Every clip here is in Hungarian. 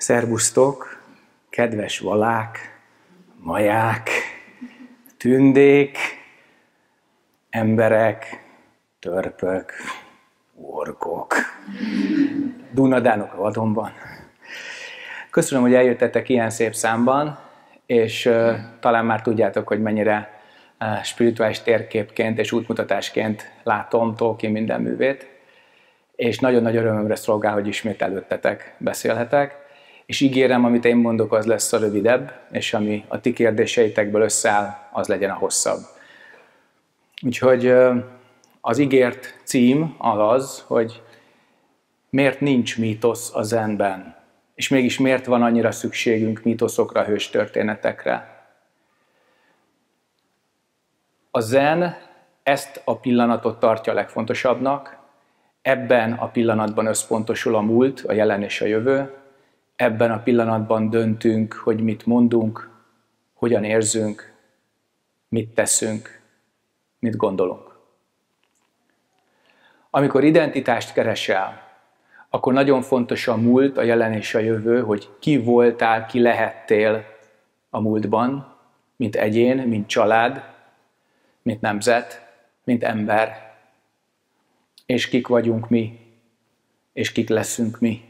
Szerbusztok, kedves valák, maják, tündék, emberek, törpök, orkok, dunadánok a vadonban. Köszönöm, hogy eljöttetek ilyen szép számban, és talán már tudjátok, hogy mennyire spirituális térképként és útmutatásként látom Tolkien minden művét, és nagyon nagy örömömre szolgál, hogy ismét előttetek beszélhetek, és ígérem, amit én mondok, az lesz a rövidebb, és ami a ti kérdéseitekből összeáll, az legyen a hosszabb. Úgyhogy az ígért cím az, hogy miért nincs mítosz a zenben, és mégis miért van annyira szükségünk mítoszokra, hőstörténetekre. A zen ezt a pillanatot tartja a legfontosabbnak, ebben a pillanatban összpontosul a múlt, a jelen és a jövő, ebben a pillanatban döntünk, hogy mit mondunk, hogyan érzünk, mit teszünk, mit gondolunk. Amikor identitást keresel, akkor nagyon fontos a múlt, a jelen és a jövő, hogy ki voltál, ki lehettél a múltban, mint egyén, mint család, mint nemzet, mint ember, és kik vagyunk mi, és kik leszünk mi.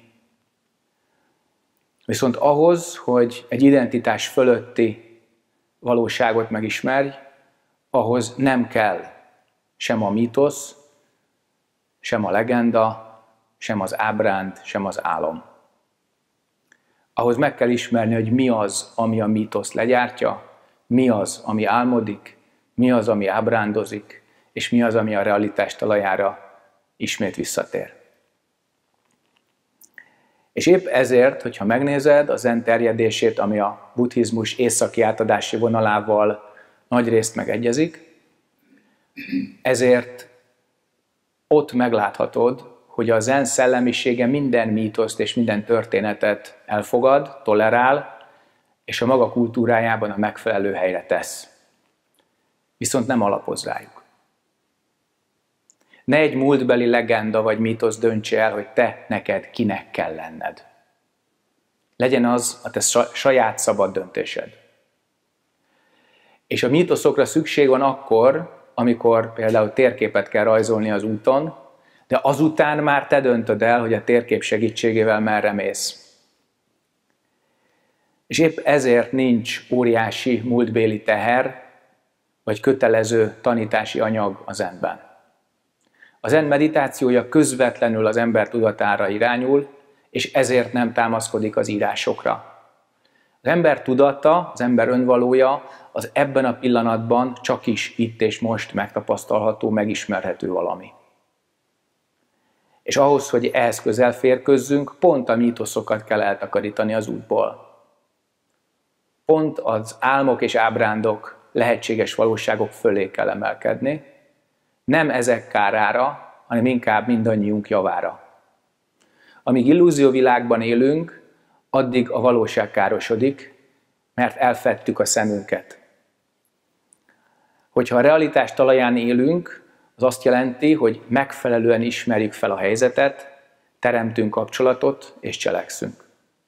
Viszont ahhoz, hogy egy identitás fölötti valóságot megismerj, ahhoz nem kell sem a mítosz, sem a legenda, sem az ábránd, sem az álom. Ahhoz meg kell ismerni, hogy mi az, ami a mítoszt legyártja, mi az, ami álmodik, mi az, ami ábrándozik, és mi az, ami a realitás talajára ismét visszatér. És épp ezért, hogyha megnézed a zen terjedését, ami a buddhizmus északi átadási vonalával nagyrészt megegyezik, ezért ott megláthatod, hogy a zen szellemisége minden mítoszt és minden történetet elfogad, tolerál, és a maga kultúrájában a megfelelő helyre tesz. Viszont nem alapoz rájuk. Ne egy múltbeli legenda vagy mítosz döntse el, hogy te neked kinek kell lenned. Legyen az a te saját szabad döntésed. És a mítoszokra szükség van akkor, amikor például térképet kell rajzolni az úton, de azután már te döntöd el, hogy a térkép segítségével merre mész. És épp ezért nincs óriási múltbéli teher, vagy kötelező tanítási anyag a zenben. A zen meditációja közvetlenül az ember tudatára irányul, és ezért nem támaszkodik az írásokra. Az ember tudata, az ember önvalója az ebben a pillanatban csak is itt és most megtapasztalható, megismerhető valami. És ahhoz, hogy ehhez közel férkőzzünk, pont a mítoszokat kell eltakarítani az útból. Pont az álmok és ábrándok, lehetséges valóságok fölé kell emelkedni, nem ezek kárára, hanem inkább mindannyiunk javára. Amíg illúzióvilágban élünk, addig a valóság károsodik, mert elfedtük a szemünket. Hogyha a realitás talaján élünk, az azt jelenti, hogy megfelelően ismerjük fel a helyzetet, teremtünk kapcsolatot és cselekszünk.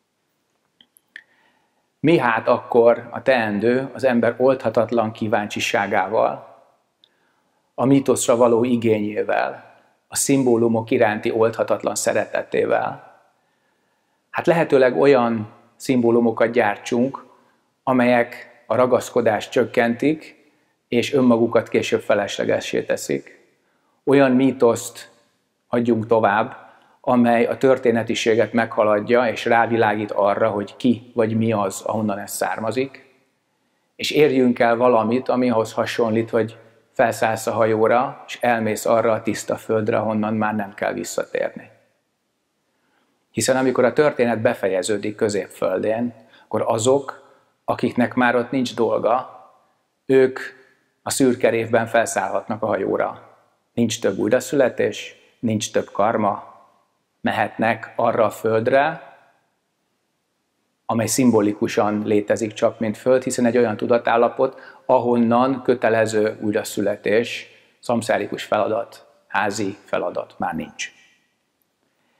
Mi hát akkor a teendő az ember oldhatatlan kíváncsiságával, a mítoszra való igényével, a szimbólumok iránti oldhatatlan szeretetével? Hát lehetőleg olyan szimbólumokat gyártsunk, amelyek a ragaszkodást csökkentik, és önmagukat később feleslegessé teszik. Olyan mítoszt adjunk tovább, amely a történetiséget meghaladja, és rávilágít arra, hogy ki vagy mi az, ahonnan ez származik, és érjünk el valamit, ami ahhoz hasonlít, hogy felszállsz a hajóra, és elmész arra a tiszta földre, ahonnan már nem kell visszatérni. Hiszen amikor a történet befejeződik Középföldén, akkor azok, akiknek már ott nincs dolga, ők a szürke révben felszállhatnak a hajóra. Nincs több újraszületés, nincs több karma, mehetnek arra a földre, amely szimbolikusan létezik csak, mint föld, hiszen egy olyan tudatállapot, ahonnan kötelező újraszületés, szamszárikus feladat, házi feladat már nincs.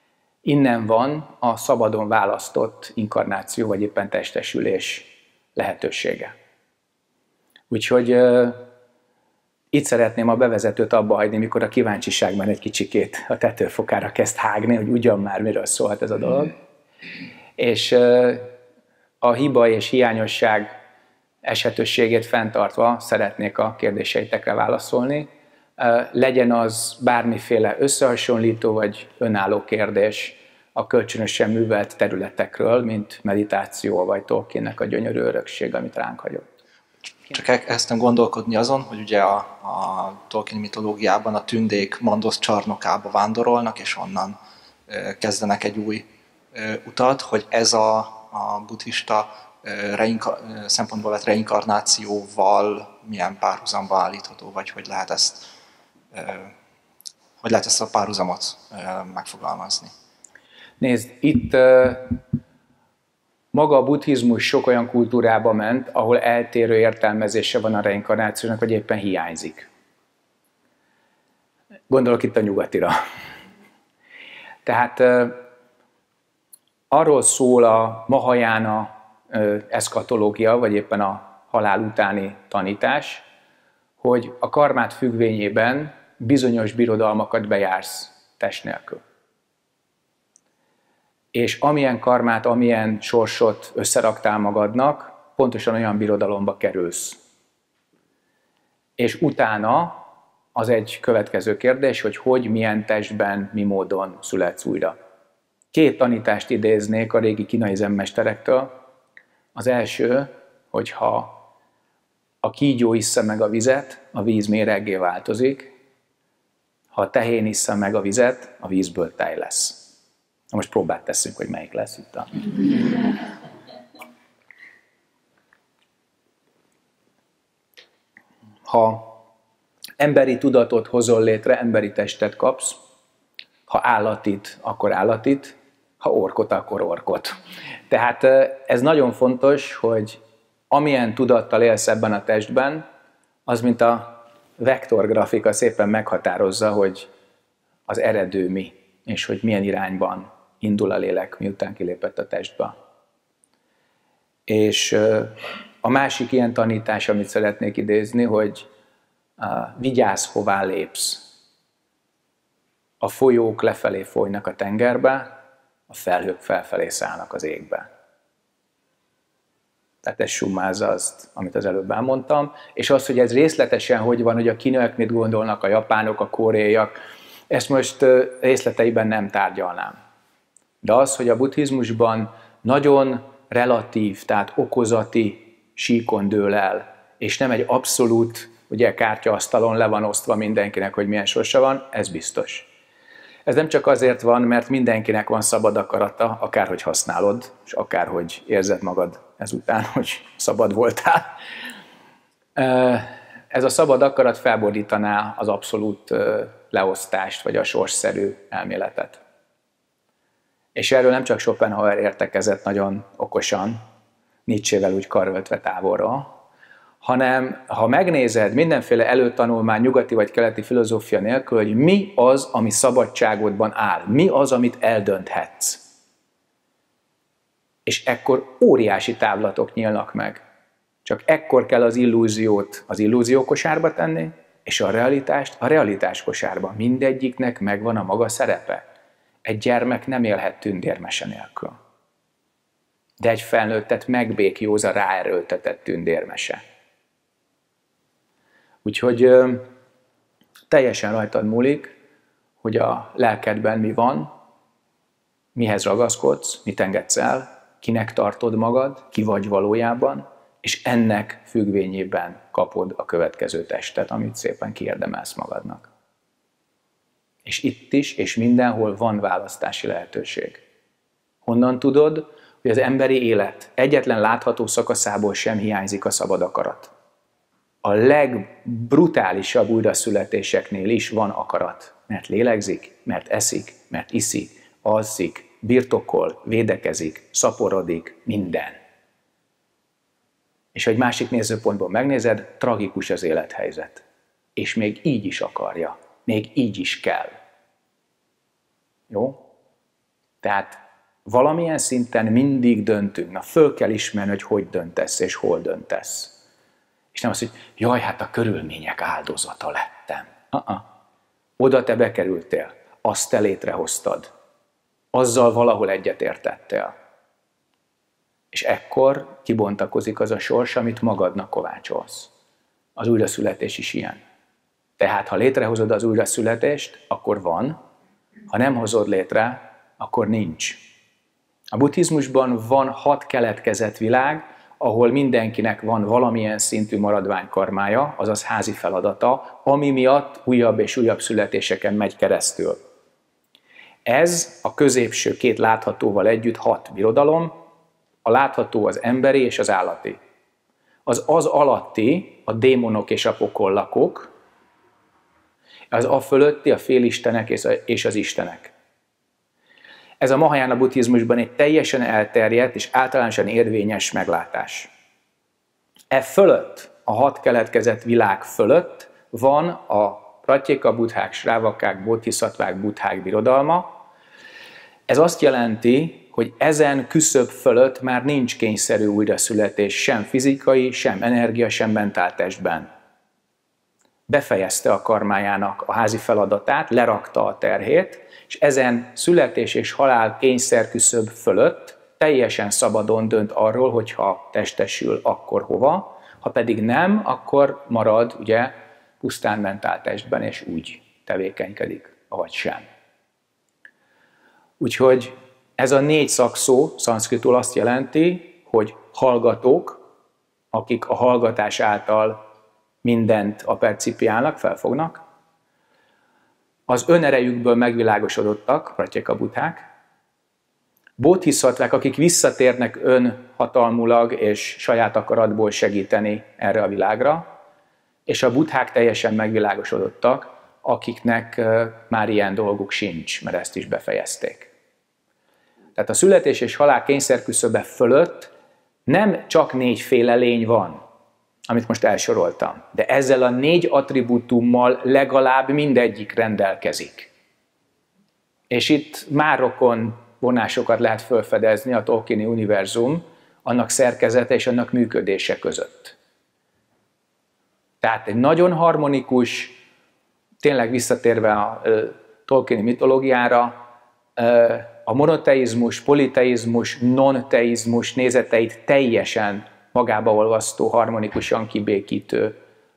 Innen van a szabadon választott inkarnáció, vagy éppen testesülés lehetősége. Úgyhogy itt szeretném a bevezetőt abba hagyni, mikor a kíváncsiságban egy kicsikét a tetőfokára kezd hágni, hogy ugyan már miről szólhat ez a dolog. És a hiba és hiányosság esetőségét fenntartva szeretnék a kérdéseitekre válaszolni. Legyen az bármiféle összehasonlító vagy önálló kérdés a kölcsönösen művelt területekről, mint meditáció vagy Tolkiennek a gyönyörű örökség, amit ránk hagyott. Csak elkezdtem gondolkodni azon, hogy ugye a Tolkien mitológiában a tündék Mandosz csarnokába vándorolnak, és onnan kezdenek egy új utat, hogy ez a buddhista szempontból vett reinkarnációval milyen párhuzamba állítható, vagy hogy lehet ezt a párhuzamot megfogalmazni. Nézd, itt maga a buddhizmus sok olyan kultúrába ment, ahol eltérő értelmezése van a reinkarnációnak, vagy éppen hiányzik. Gondolok itt a nyugatira. Tehát arról szól a Mahajana eszkatológia, vagy éppen a halál utáni tanítás, hogy a karmát függvényében bizonyos birodalmakat bejársz test nélkül. És amilyen karmát, amilyen sorsot összeraktál magadnak, pontosan olyan birodalomba kerülsz. És utána az egy következő kérdés, hogy milyen testben, mi módon születsz újra. 2 tanítást idéznék a régi kínai zenmesterektől. Az első, hogyha a kígyó issza meg a vizet, a víz méreggé változik, ha a tehén issza meg a vizet, a vízből tej lesz. Na most próbát teszünk, hogy melyik lesz itt a... Ha emberi tudatot hozol létre, emberi testet kapsz, ha állatit, akkor állatit, ha orkot, akkor orkot. Tehát ez nagyon fontos, hogy amilyen tudattal élsz ebben a testben, az mint a vektorgrafika szépen meghatározza, hogy az eredő mi, és hogy milyen irányban indul a lélek, miután kilépett a testbe. És a másik ilyen tanítás, amit szeretnék idézni, hogy vigyázz, hová lépsz. A folyók lefelé folynak a tengerbe, a felhők felfelé szállnak az égbe. Tehát ez summázza azt, amit az előbb elmondtam. És az, hogy ez részletesen hogy van, hogy a kínaiak mit gondolnak, a japánok, a koreaiak, ezt most részleteiben nem tárgyalnám. De az, hogy a buddhizmusban nagyon relatív, tehát okozati síkon dől el, és nem egy abszolút, ugye kártyaasztalon le van osztva mindenkinek, hogy milyen sorsa van, ez biztos. Ez nem csak azért van, mert mindenkinek van szabad akarata, akárhogy használod, és akárhogy érzed magad ezután, hogy szabad voltál. Ez a szabad akarat felborítaná az abszolút leosztást, vagy a sorsszerű elméletet. És erről nem csak Schopenhauer értekezett nagyon okosan, Nietzsével úgy karöltve távolról, hanem ha megnézed mindenféle előtanulmány, nyugati vagy keleti filozófia nélkül, hogy mi az, ami szabadságodban áll, mi az, amit eldönthetsz. És ekkor óriási távlatok nyílnak meg. Csak ekkor kell az illúziót az illúziókosárba tenni, és a realitást a realitás kosárba. Mindegyiknek megvan a maga szerepe. Egy gyermek nem élhet tündérmese nélkül. De egy felnőttet megbékjóz a ráerőltetett tündérmese. Úgyhogy teljesen rajtad múlik, hogy a lelkedben mi van, mihez ragaszkodsz, mit engedsz el, kinek tartod magad, ki vagy valójában, és ennek függvényében kapod a következő testet, amit szépen kiérdemelsz magadnak. És itt is, és mindenhol van választási lehetőség. Honnan tudod, hogy az emberi élet egyetlen látható szakaszából sem hiányzik a szabad akarat? A legbrutálisabb újraszületéseknél is van akarat, mert lélegzik, mert eszik, mert iszik, alszik, birtokol, védekezik, szaporodik, minden. És ha egy másik nézőpontból megnézed, tragikus az élethelyzet. És még így is akarja, még így is kell. Jó? Tehát valamilyen szinten mindig döntünk. Na, föl kell ismerni, hogy döntesz és hol döntesz. És nem az, hogy jaj, hát a körülmények áldozata lettem. Oda te bekerültél, azt te létrehoztad. Azzal valahol egyetértettél. És ekkor kibontakozik az a sors, amit magadnak kovácsolsz. Az újraszületés is ilyen. Tehát, ha létrehozod az újraszületést, akkor van, ha nem hozod létre, akkor nincs. A buddhizmusban van 6 keletkezett világ, ahol mindenkinek van valamilyen szintű maradványkarmája, azaz házi feladata, ami miatt újabb és újabb születéseken megy keresztül. Ez a középső 2 láthatóval együtt 6 birodalom, a látható az emberi és az állati. Az alatti a démonok és a pokollakok, az a fölötti a félistenek és az istenek. Ez a Mahayana buddhizmusban egy teljesen elterjedt és általánosan érvényes meglátás. E fölött, a 6 keletkezett világ fölött van a pratyeka buddhák, srávakák, bodhiszattvák, buddhák birodalma. Ez azt jelenti, hogy ezen küszöb fölött már nincs kényszerű újraszületés sem fizikai, sem energia, sem mentáltestben. Befejezte a karmájának a házi feladatát, lerakta a terhét, és ezen születés és halál kényszerküszöb fölött teljesen szabadon dönt arról, hogy ha testesül, akkor hova, ha pedig nem, akkor marad ugye pusztán mentáltestben, és úgy tevékenykedik, avagy sem. Úgyhogy ez a 4 szakszó szanszkritul azt jelenti, hogy hallgatók, akik a hallgatás által mindent apercipiálnak, felfognak, az önerejükből megvilágosodottak, pratyeka buddhák, bodhiszattvák, akik visszatérnek önhatalmulag és saját akaratból segíteni erre a világra, és a buddhák teljesen megvilágosodottak, akiknek már ilyen dolguk sincs, mert ezt is befejezték. Tehát a születés és halál kényszerküszöbe fölött nem csak 4 féle lény van, amit most elsoroltam, de ezzel a 4 attribútummal legalább mindegyik rendelkezik. És itt már rokon vonásokat lehet felfedezni a Tolkieni univerzum, annak szerkezete és annak működése között. Tehát egy nagyon harmonikus, tényleg visszatérve a Tolkieni mitológiára, a monoteizmus, politeizmus, non-teizmus nézeteit teljesen magába olvasztó, harmonikusan kibékítő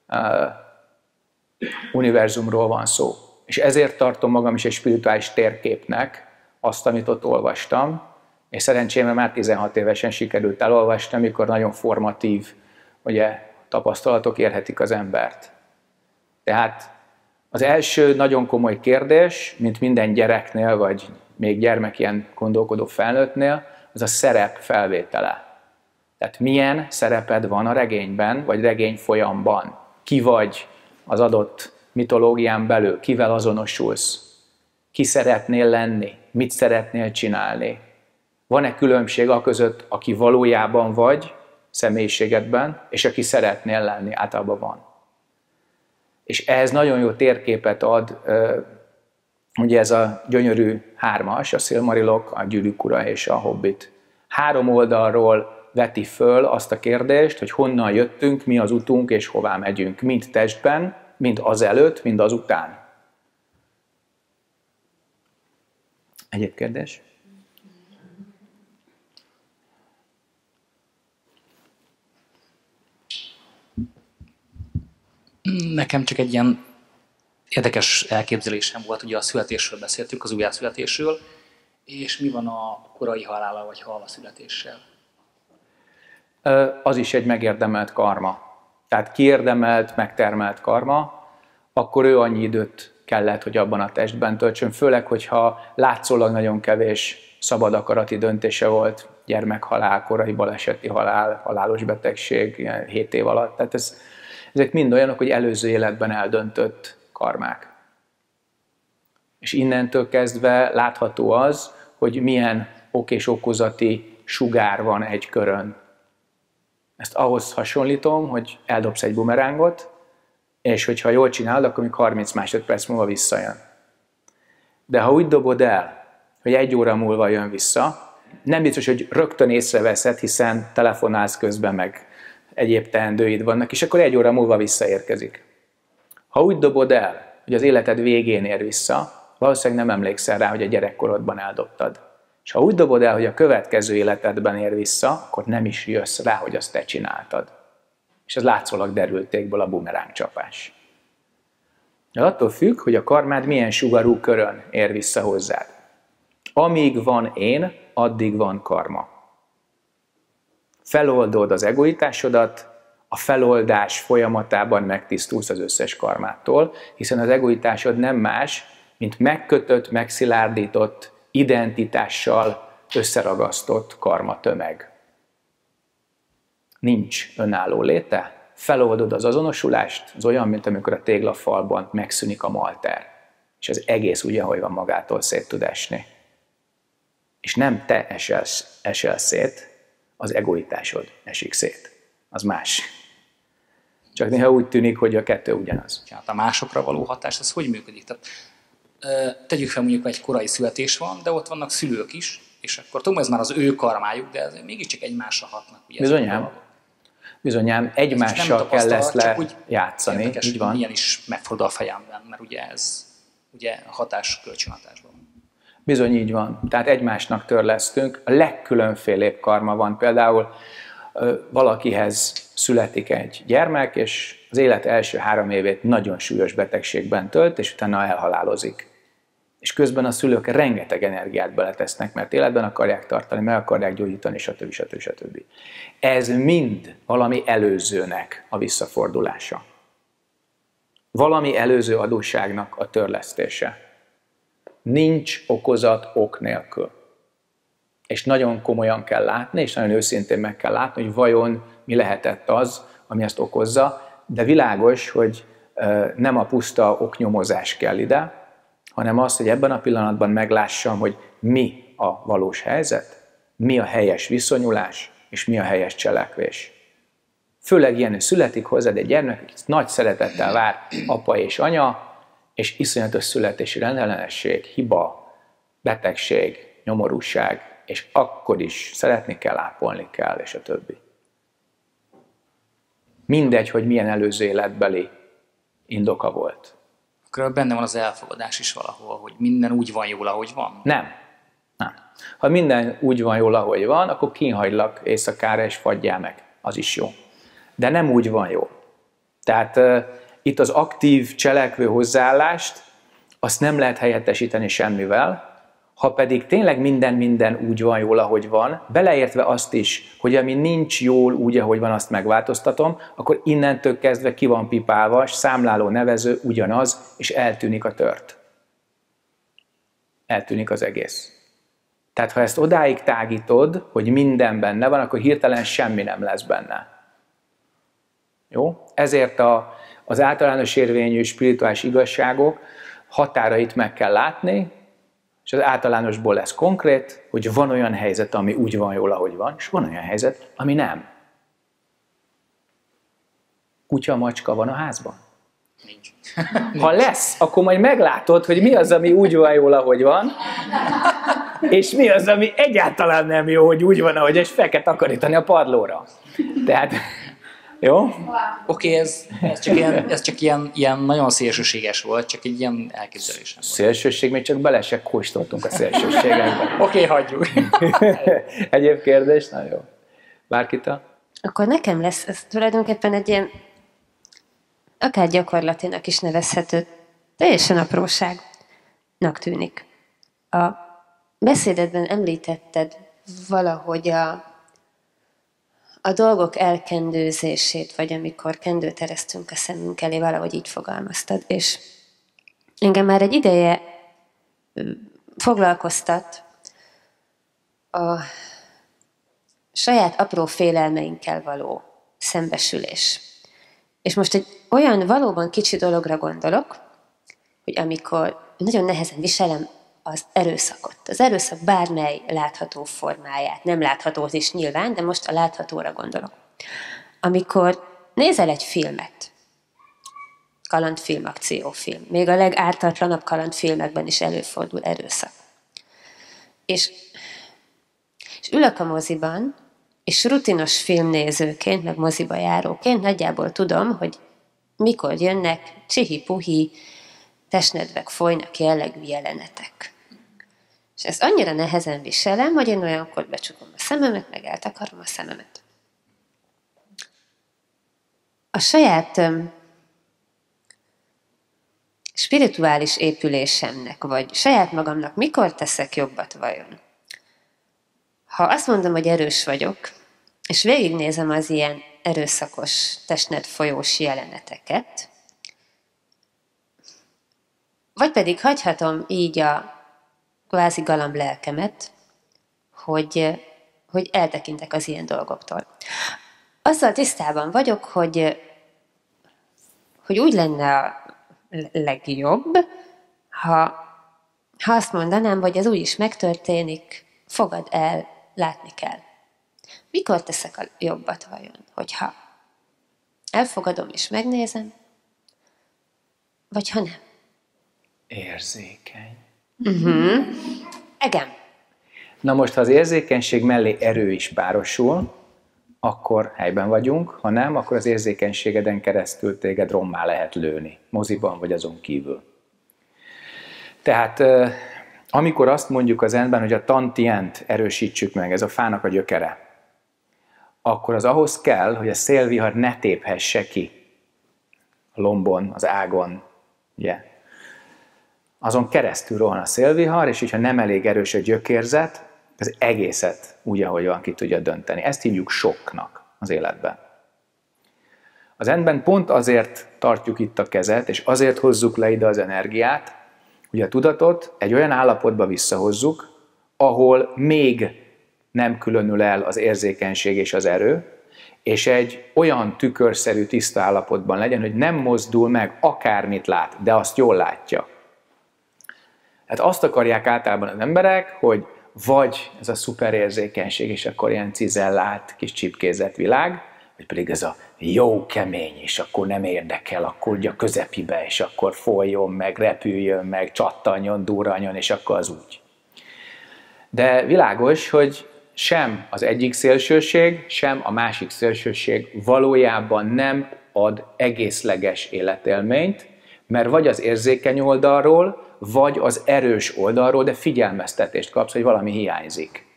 univerzumról van szó. És ezért tartom magam is egy spirituális térképnek azt, amit ott olvastam, és szerencsémre már 16 évesen sikerült elolvasni, amikor nagyon formatív ugye, tapasztalatok érhetik az embert. Tehát az első nagyon komoly kérdés, mint minden gyereknél, vagy még gyermek ilyen gondolkodó felnőttnél, az a szerep felvétele. Tehát milyen szereped van a regényben, vagy regény folyamban? Ki vagy az adott mitológián belül? Kivel azonosulsz? Ki szeretnél lenni? Mit szeretnél csinálni? Van-e különbség a között, aki valójában vagy, személyiségedben, és aki szeretnél lenni? Általában van. És ehhez nagyon jó térképet ad, ugye ez a gyönyörű 3-as, a Silmarilok, a Gyűrűk ura és a Hobbit. 3 oldalról veti föl azt a kérdést, hogy honnan jöttünk, mi az utunk és hová megyünk, mind testben, mind azelőtt, mind azután. Egyéb kérdés? Nekem csak egy ilyen érdekes elképzelésem volt, ugye a születésről beszéltük, az újjászületésről, és mi van a korai halállal vagy halvaszületéssel? Az is egy megérdemelt karma. Tehát kiérdemelt, megtermelt karma, akkor ő annyi időt kellett, hogy abban a testben töltsön, főleg, hogyha látszólag nagyon kevés szabad akarati döntése volt, gyermekhalál, korai baleseti halál, halálos betegség, ilyen 7 év alatt. Tehát ezek mind olyanok, hogy előző életben eldöntött karmák. És innentől kezdve látható az, hogy milyen ok és okozati sugár van egy körön. Ezt ahhoz hasonlítom, hogy eldobsz egy bumerángot, és hogyha jól csinálod, akkor még 30 másodperc múlva visszajön. De ha úgy dobod el, hogy 1 óra múlva jön vissza. Nem biztos, hogy rögtön észreveszed, hiszen telefonálsz közben, meg egyéb teendőid vannak, és akkor 1 óra múlva visszaérkezik. Ha úgy dobod el, hogy az életed végén ér vissza, valószínűleg nem emlékszel rá, hogy a gyerekkorodban eldobtad. És ha úgy dobod el, hogy a következő életedben ér vissza, akkor nem is jössz rá, hogy azt te csináltad. És ez látszólag derültékből a bumeráng csapás. De attól függ, hogy a karmád milyen sugarú körön ér vissza hozzád. Amíg van én, addig van karma. Feloldod az egoitásodat, a feloldás folyamatában megtisztulsz az összes karmától, hiszen az egoitásod nem más, mint megkötött, megszilárdított, identitással összeragasztott karmatömeg. Nincs önálló léte, feloldod az azonosulást, az olyan, mint amikor a téglafalban megszűnik a malter, és az egész úgy, ahogy van, magától szét tud esni. És nem te esel szét, az egoitásod esik szét. Az más. Csak néha úgy tűnik, hogy a kettő ugyanaz. Tehát a másokra való hatás, ez hogy működik? Tehát, tegyük fel, mondjuk egy korai születés van, de ott vannak szülők is, és akkor tudom, ez már az ő karmájuk, de mégiscsak egymásra hatnak. Ugye Bizonyám, egymással kell ezt lejátszani. Érdekes, így van. Ilyen is megfordul a fejemben, mert ugye ez ugye hatás kölcsönhatásban. Bizony így van. Tehát egymásnak törlesztünk. A legkülönfélébb karma van. Például valakihez születik egy gyermek, és az élet első 3 évét nagyon súlyos betegségben tölt, és utána elhalálozik. És közben a szülők rengeteg energiát beletesznek, mert életben akarják tartani, meg akarják gyógyítani, stb. Ez mind valami előzőnek a visszafordulása. Valami előző adósságnak a törlesztése. Nincs okozat ok nélkül. És nagyon komolyan kell látni, és nagyon őszintén meg kell látni, hogy vajon mi lehetett az, ami ezt okozza, de világos, hogy nem a puszta oknyomozás kell ide, hanem az, hogy ebben a pillanatban meglássam, hogy mi a valós helyzet, mi a helyes viszonyulás, és mi a helyes cselekvés. Főleg ilyen, hogy születik hozzád egy gyermek, aki nagy szeretettel vár apa és anya, és iszonyatos születési rendellenesség, hiba, betegség, nyomorúság, és akkor is szeretni kell, ápolni kell, és a többi. Mindegy, hogy milyen előző életbeli indoka volt. Akkor benne van az elfogadás is valahol, hogy minden úgy van jól, ahogy van? Nem. Ha minden úgy van jól, ahogy van, akkor kínhagylak éjszakára, és fagyjál meg. Az is jó. De nem úgy van jó. Tehát itt az aktív, cselekvő hozzáállást, azt nem lehet helyettesíteni semmivel, ha pedig tényleg minden úgy van jól, ahogy van, beleértve azt is, hogy ami nincs jól úgy, ahogy van, azt megváltoztatom, akkor innentől kezdve ki van pipálva, és számláló nevező ugyanaz, és eltűnik a tört. Eltűnik az egész. Tehát ha ezt odáig tágítod, hogy minden benne van, akkor hirtelen semmi nem lesz benne. Jó? Ezért az általános érvényű spirituális igazságok határait meg kell látni, és az általánosból lesz konkrét, hogy van olyan helyzet, ami úgy van jól, ahogy van, és van olyan helyzet, ami nem. Kutya, macska van a házban? Nincs. Ha lesz, akkor majd meglátod, hogy mi az, ami úgy van jól, ahogy van, és mi az, ami egyáltalán nem jó, hogy úgy van, ahogy, és fel kell takarítani a padlóra. Tehát, jó? Oké, ez csak ilyen nagyon szélsőséges volt, csak egy ilyen elképzelésem volt. Szélsőség, még csak bele se kóstoltunk a szélsőségekben. Oké, hagyjuk. Egyéb kérdés? Na jó. Bárkita? Akkor nekem lesz, ez tulajdonképpen egy ilyen, akár gyakorlatinak is nevezhető, teljesen apróságnak tűnik. A beszédedben említetted valahogy a dolgok elkendőzését, vagy amikor kendőt eresztünk a szemünk elé, valahogy így fogalmaztad. És engem már egy ideje foglalkoztat a saját apró félelmeinkkel való szembesülés. És most egy olyan valóban kicsi dologra gondolok, hogy amikor nagyon nehezen viselem az erőszakot. Az erőszak bármely látható formáját, nem láthatót is nyilván, de most a láthatóra gondolok. Amikor nézel egy filmet, kalandfilm, akciófilm, még a legártatlanabb kalandfilmekben is előfordul erőszak. És ülök a moziban, és rutinos filmnézőként, meg moziba járóként nagyjából tudom, hogy mikor jönnek csihi-puhi, testnedvek folynak jellegű jelenetek. És ezt annyira nehezen viselem, hogy én olyankor becsukom a szememet, meg eltakarom a szememet. A saját spirituális épülésemnek, vagy saját magamnak mikor teszek jobbat vajon? Ha azt mondom, hogy erős vagyok, és végignézem az ilyen erőszakos, testnedfolyós jeleneteket, vagy pedig hagyhatom így a kvázi galamb lelkemet, hogy eltekintek az ilyen dolgoktól. Azzal tisztában vagyok, hogy úgy lenne a legjobb, ha azt mondanám, hogy ez úgy is megtörténik, fogad el, látni kell. Mikor teszek a jobbat vajon? Hogyha elfogadom és megnézem, vagy ha nem? Érzékeny. Igen. Na most, ha az érzékenység mellé erő is párosul, akkor helyben vagyunk, ha nem, akkor az érzékenységeden keresztül téged rommá lehet lőni, moziban vagy azon kívül. Tehát amikor azt mondjuk az zenben, hogy a tantient erősítsük meg, ez a fának a gyökere, akkor az ahhoz kell, hogy a szélvihar ne téphesse ki a lombon, az ágon, ugye? Azon keresztül rohan a szélvihar, és hogyha nem elég erős a gyökérzet, az egészet úgy, ahogy van, ki tudja dönteni. Ezt hívjuk sokknak az életben. Az zenben pont azért tartjuk itt a kezet, és azért hozzuk le ide az energiát, hogy a tudatot egy olyan állapotba visszahozzuk, ahol még nem különül el az érzékenység és az erő, és egy olyan tükörszerű, tiszta állapotban legyen, hogy nem mozdul meg, akármit lát, de azt jól látja. Hát azt akarják általában az emberek, hogy vagy ez a szuperérzékenység, és akkor ilyen cizellált, kis csipkézett világ, vagy pedig ez a jó kemény, és akkor nem érdekel, akkor ugye a közepibe, és akkor folyjon meg, repüljön meg, csattanjon, durranjon, és akkor az úgy. De világos, hogy sem az egyik szélsőség, sem a másik szélsőség valójában nem ad egészleges életélményt, mert vagy az érzékeny oldalról, vagy az erős oldalról, de figyelmeztetést kapsz, hogy valami hiányzik.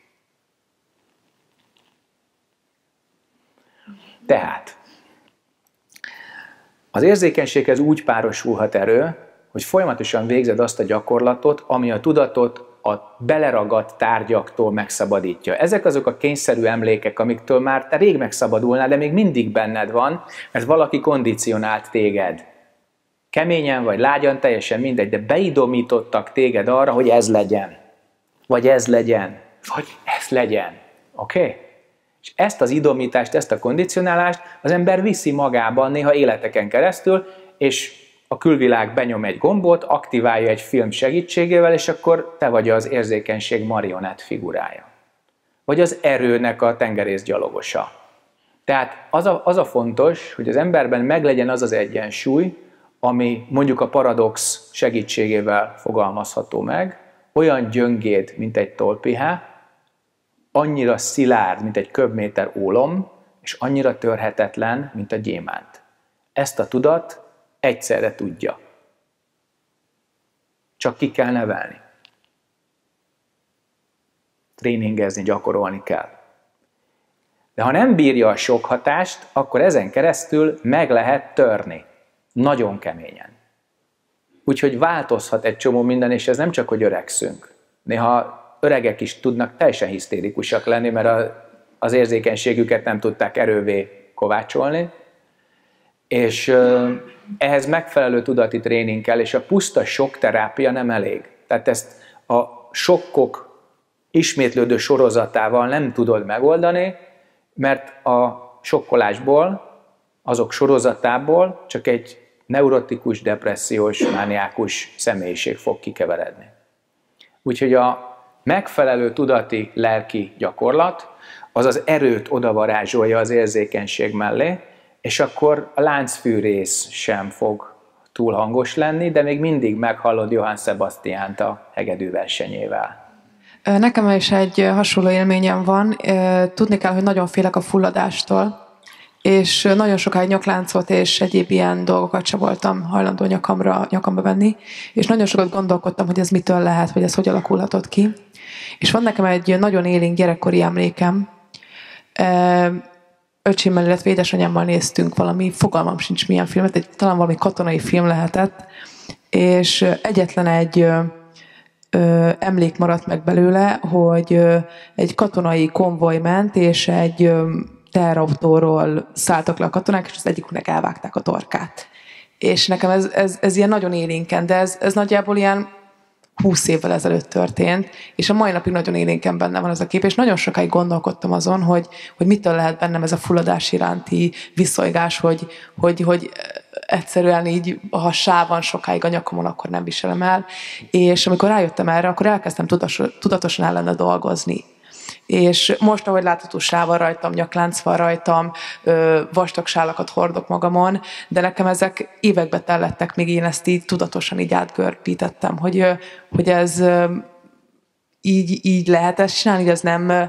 Tehát az érzékenységhez úgy párosulhat erő, hogy folyamatosan végzed azt a gyakorlatot, ami a tudatot a beleragadt tárgyaktól megszabadítja. Ezek azok a kényszerű emlékek, amiktől már te rég megszabadulnál, de még mindig benned van, mert valaki kondicionált téged. Keményen vagy lágyan, teljesen mindegy, de beidomítottak téged arra, hogy ez legyen. Vagy ez legyen. Vagy ez legyen. Oké? Okay? És ezt az idomítást, ezt a kondicionálást az ember viszi magában néha életeken keresztül, és a külvilág benyom egy gombot, aktiválja egy film segítségével, és akkor te vagy az érzékenység marionett figurája. Vagy az erőnek a tengerészgyalogosa. Tehát az a fontos, hogy az emberben meglegyen az az egyensúly, ami mondjuk a paradox segítségével fogalmazható meg, olyan gyöngéd, mint egy tolpiha, annyira szilárd, mint egy köbméter ólom, és annyira törhetetlen, mint a gyémánt. Ezt a tudat egyszerre tudja. Csak ki kell nevelni. Tréningezni, gyakorolni kell. De ha nem bírja a sok hatást, akkor ezen keresztül meg lehet törni. Nagyon keményen. Úgyhogy változhat egy csomó minden, és ez nem csak, hogy öregszünk. Néha öregek is tudnak teljesen hisztérikusak lenni, mert az érzékenységüket nem tudták erővé kovácsolni, és ehhez megfelelő tudati tréning kell, és a puszta sokterápia nem elég. Tehát ezt a sokkok ismétlődő sorozatával nem tudod megoldani, mert a sokkolásból, azok sorozatából csak egy neurotikus, depressziós, mániákus személyiség fog kikeveredni. Úgyhogy a megfelelő tudati lelki gyakorlat az az erőt odavarázsolja az érzékenység mellé, és akkor a láncfűrész sem fog túl hangos lenni, de még mindig meghallod Johann Sebastiánt a hegedű versenyével. Nekem is egy hasonló élményem van. Tudni kell, hogy nagyon félek a fulladástól, és nagyon sokáig nyakláncot és egyéb ilyen dolgokat sem voltam hajlandó nyakamba venni, és nagyon sokat gondolkodtam, hogy ez mitől lehet, hogy ez hogy alakulhatott ki. És van nekem egy nagyon élénk gyerekkori emlékem. Öcsimmel, illetve édesanyámmal néztünk valami, fogalmam sincs milyen filmet, talán valami katonai film lehetett, és egyetlen egy emlék maradt meg belőle, hogy egy katonai konvoj ment, és egy teherautóról szálltak le a katonák, és az egyiküknek elvágták a torkát. És nekem ez ilyen nagyon élénken, de ez nagyjából ilyen 20 évvel ezelőtt történt, és a mai napig nagyon élénken benne van ez a kép, és nagyon sokáig gondolkodtam azon, hogy mitől lehet bennem ez a fulladás iránti viszolygás, hogy egyszerűen így, ha sáv van sokáig a nyakamon, akkor nem viselem el. És amikor rájöttem erre, akkor elkezdtem tudatosan ellene dolgozni. És most, ahogy látható sáv van rajtam, nyaklánc van rajtam, vastag sálakat hordok magamon, de nekem ezek évekbe tellettek, míg én ezt így tudatosan így átgörpítettem, hogy ez így lehet ezt csinálni, hogy ez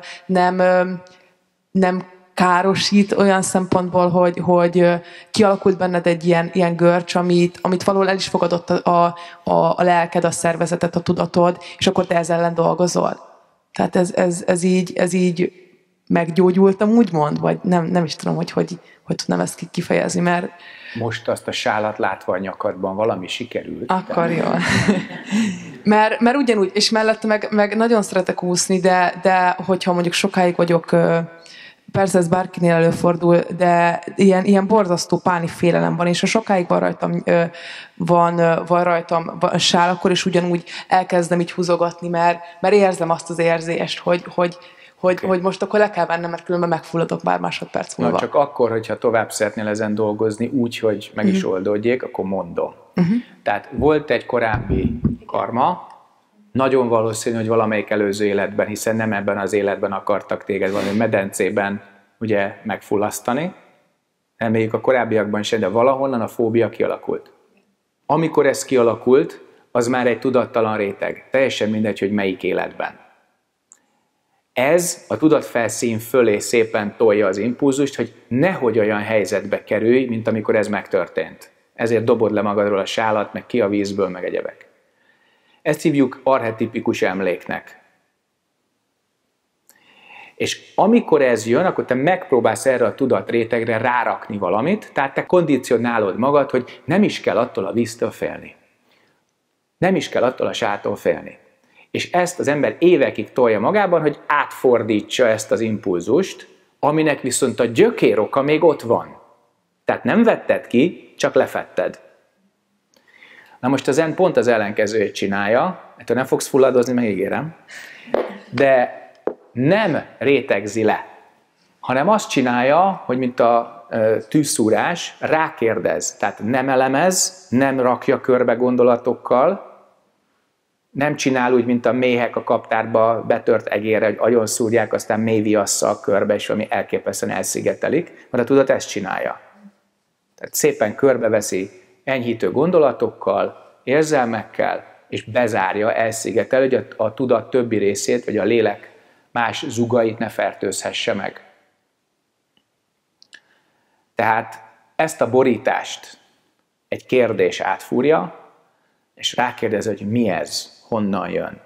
nem károsít olyan szempontból, hogy kialakult benned egy ilyen görcs, amit valahol el is fogadott a lelked, a szervezetet, a tudatod, és akkor te ezzel ellen dolgozol. Tehát ez így meggyógyultam, úgymond, vagy nem is tudom, hogy tudnám ezt kifejezni, mert... Most azt a sálat látva a nyakadban valami sikerült. Akkor jó. mert ugyanúgy, és mellette meg nagyon szeretek úszni, de hogyha mondjuk sokáig vagyok, persze ez bárkinél előfordul, de ilyen borzasztó pánikfélelem van, és ha sokáig van rajtam sál, akkor is ugyanúgy elkezdem így húzogatni, mert érzem azt az érzést, hogy most akkor le kell vennem, mert különben megfulladok pár másodperc múlva. Na, csak akkor, hogyha tovább szeretnél ezen dolgozni úgy, hogy meg is oldódjék, akkor mondom. Tehát volt egy korábbi karma, nagyon valószínű, hogy valamelyik előző életben, hiszen nem ebben az életben akartak téged valami medencében ugye megfullasztani, reméljük a korábbiakban sem, de valahonnan a fóbia kialakult. Amikor ez kialakult, az már egy tudattalan réteg. Teljesen mindegy, hogy melyik életben. Ez a tudatfelszín fölé szépen tolja az impulzust, hogy nehogy olyan helyzetbe kerülj, mint amikor ez megtörtént. Ezért dobod le magadról a sálat, meg ki a vízből, meg egyebek. Ezt hívjuk archetipikus emléknek. És amikor ez jön, akkor te megpróbálsz erre a tudatrétegre rárakni valamit, tehát te kondicionálod magad, hogy nem is kell attól a víztől félni. Nem is kell attól a sától félni. És ezt az ember évekig tolja magában, hogy átfordítsa ezt az impulzust, aminek viszont a gyökéroka még ott van. Tehát nem vetted ki, csak lefetted. Na most a zen pont az ellenkezőjét csinálja, ettől nem fogsz fulladozni, megígérem, de nem rétegzi le, hanem azt csinálja, hogy mint a tűzszúrás, rákérdez, tehát nem elemez, nem rakja körbe gondolatokkal, nem csinál úgy, mint a méhek a kaptárba betört egérre, hogy agyon szúrják, aztán mély viasszal körbe, és valami elképesztően elszigetelik, mert a tudat ezt csinálja. Tehát szépen körbeveszi enyhítő gondolatokkal, érzelmekkel, és bezárja, elszigetel, hogy a tudat többi részét, vagy a lélek más zugait ne fertőzhesse meg. Tehát ezt a borítást egy kérdés átfúrja, és rákérdez, hogy mi ez, honnan jön.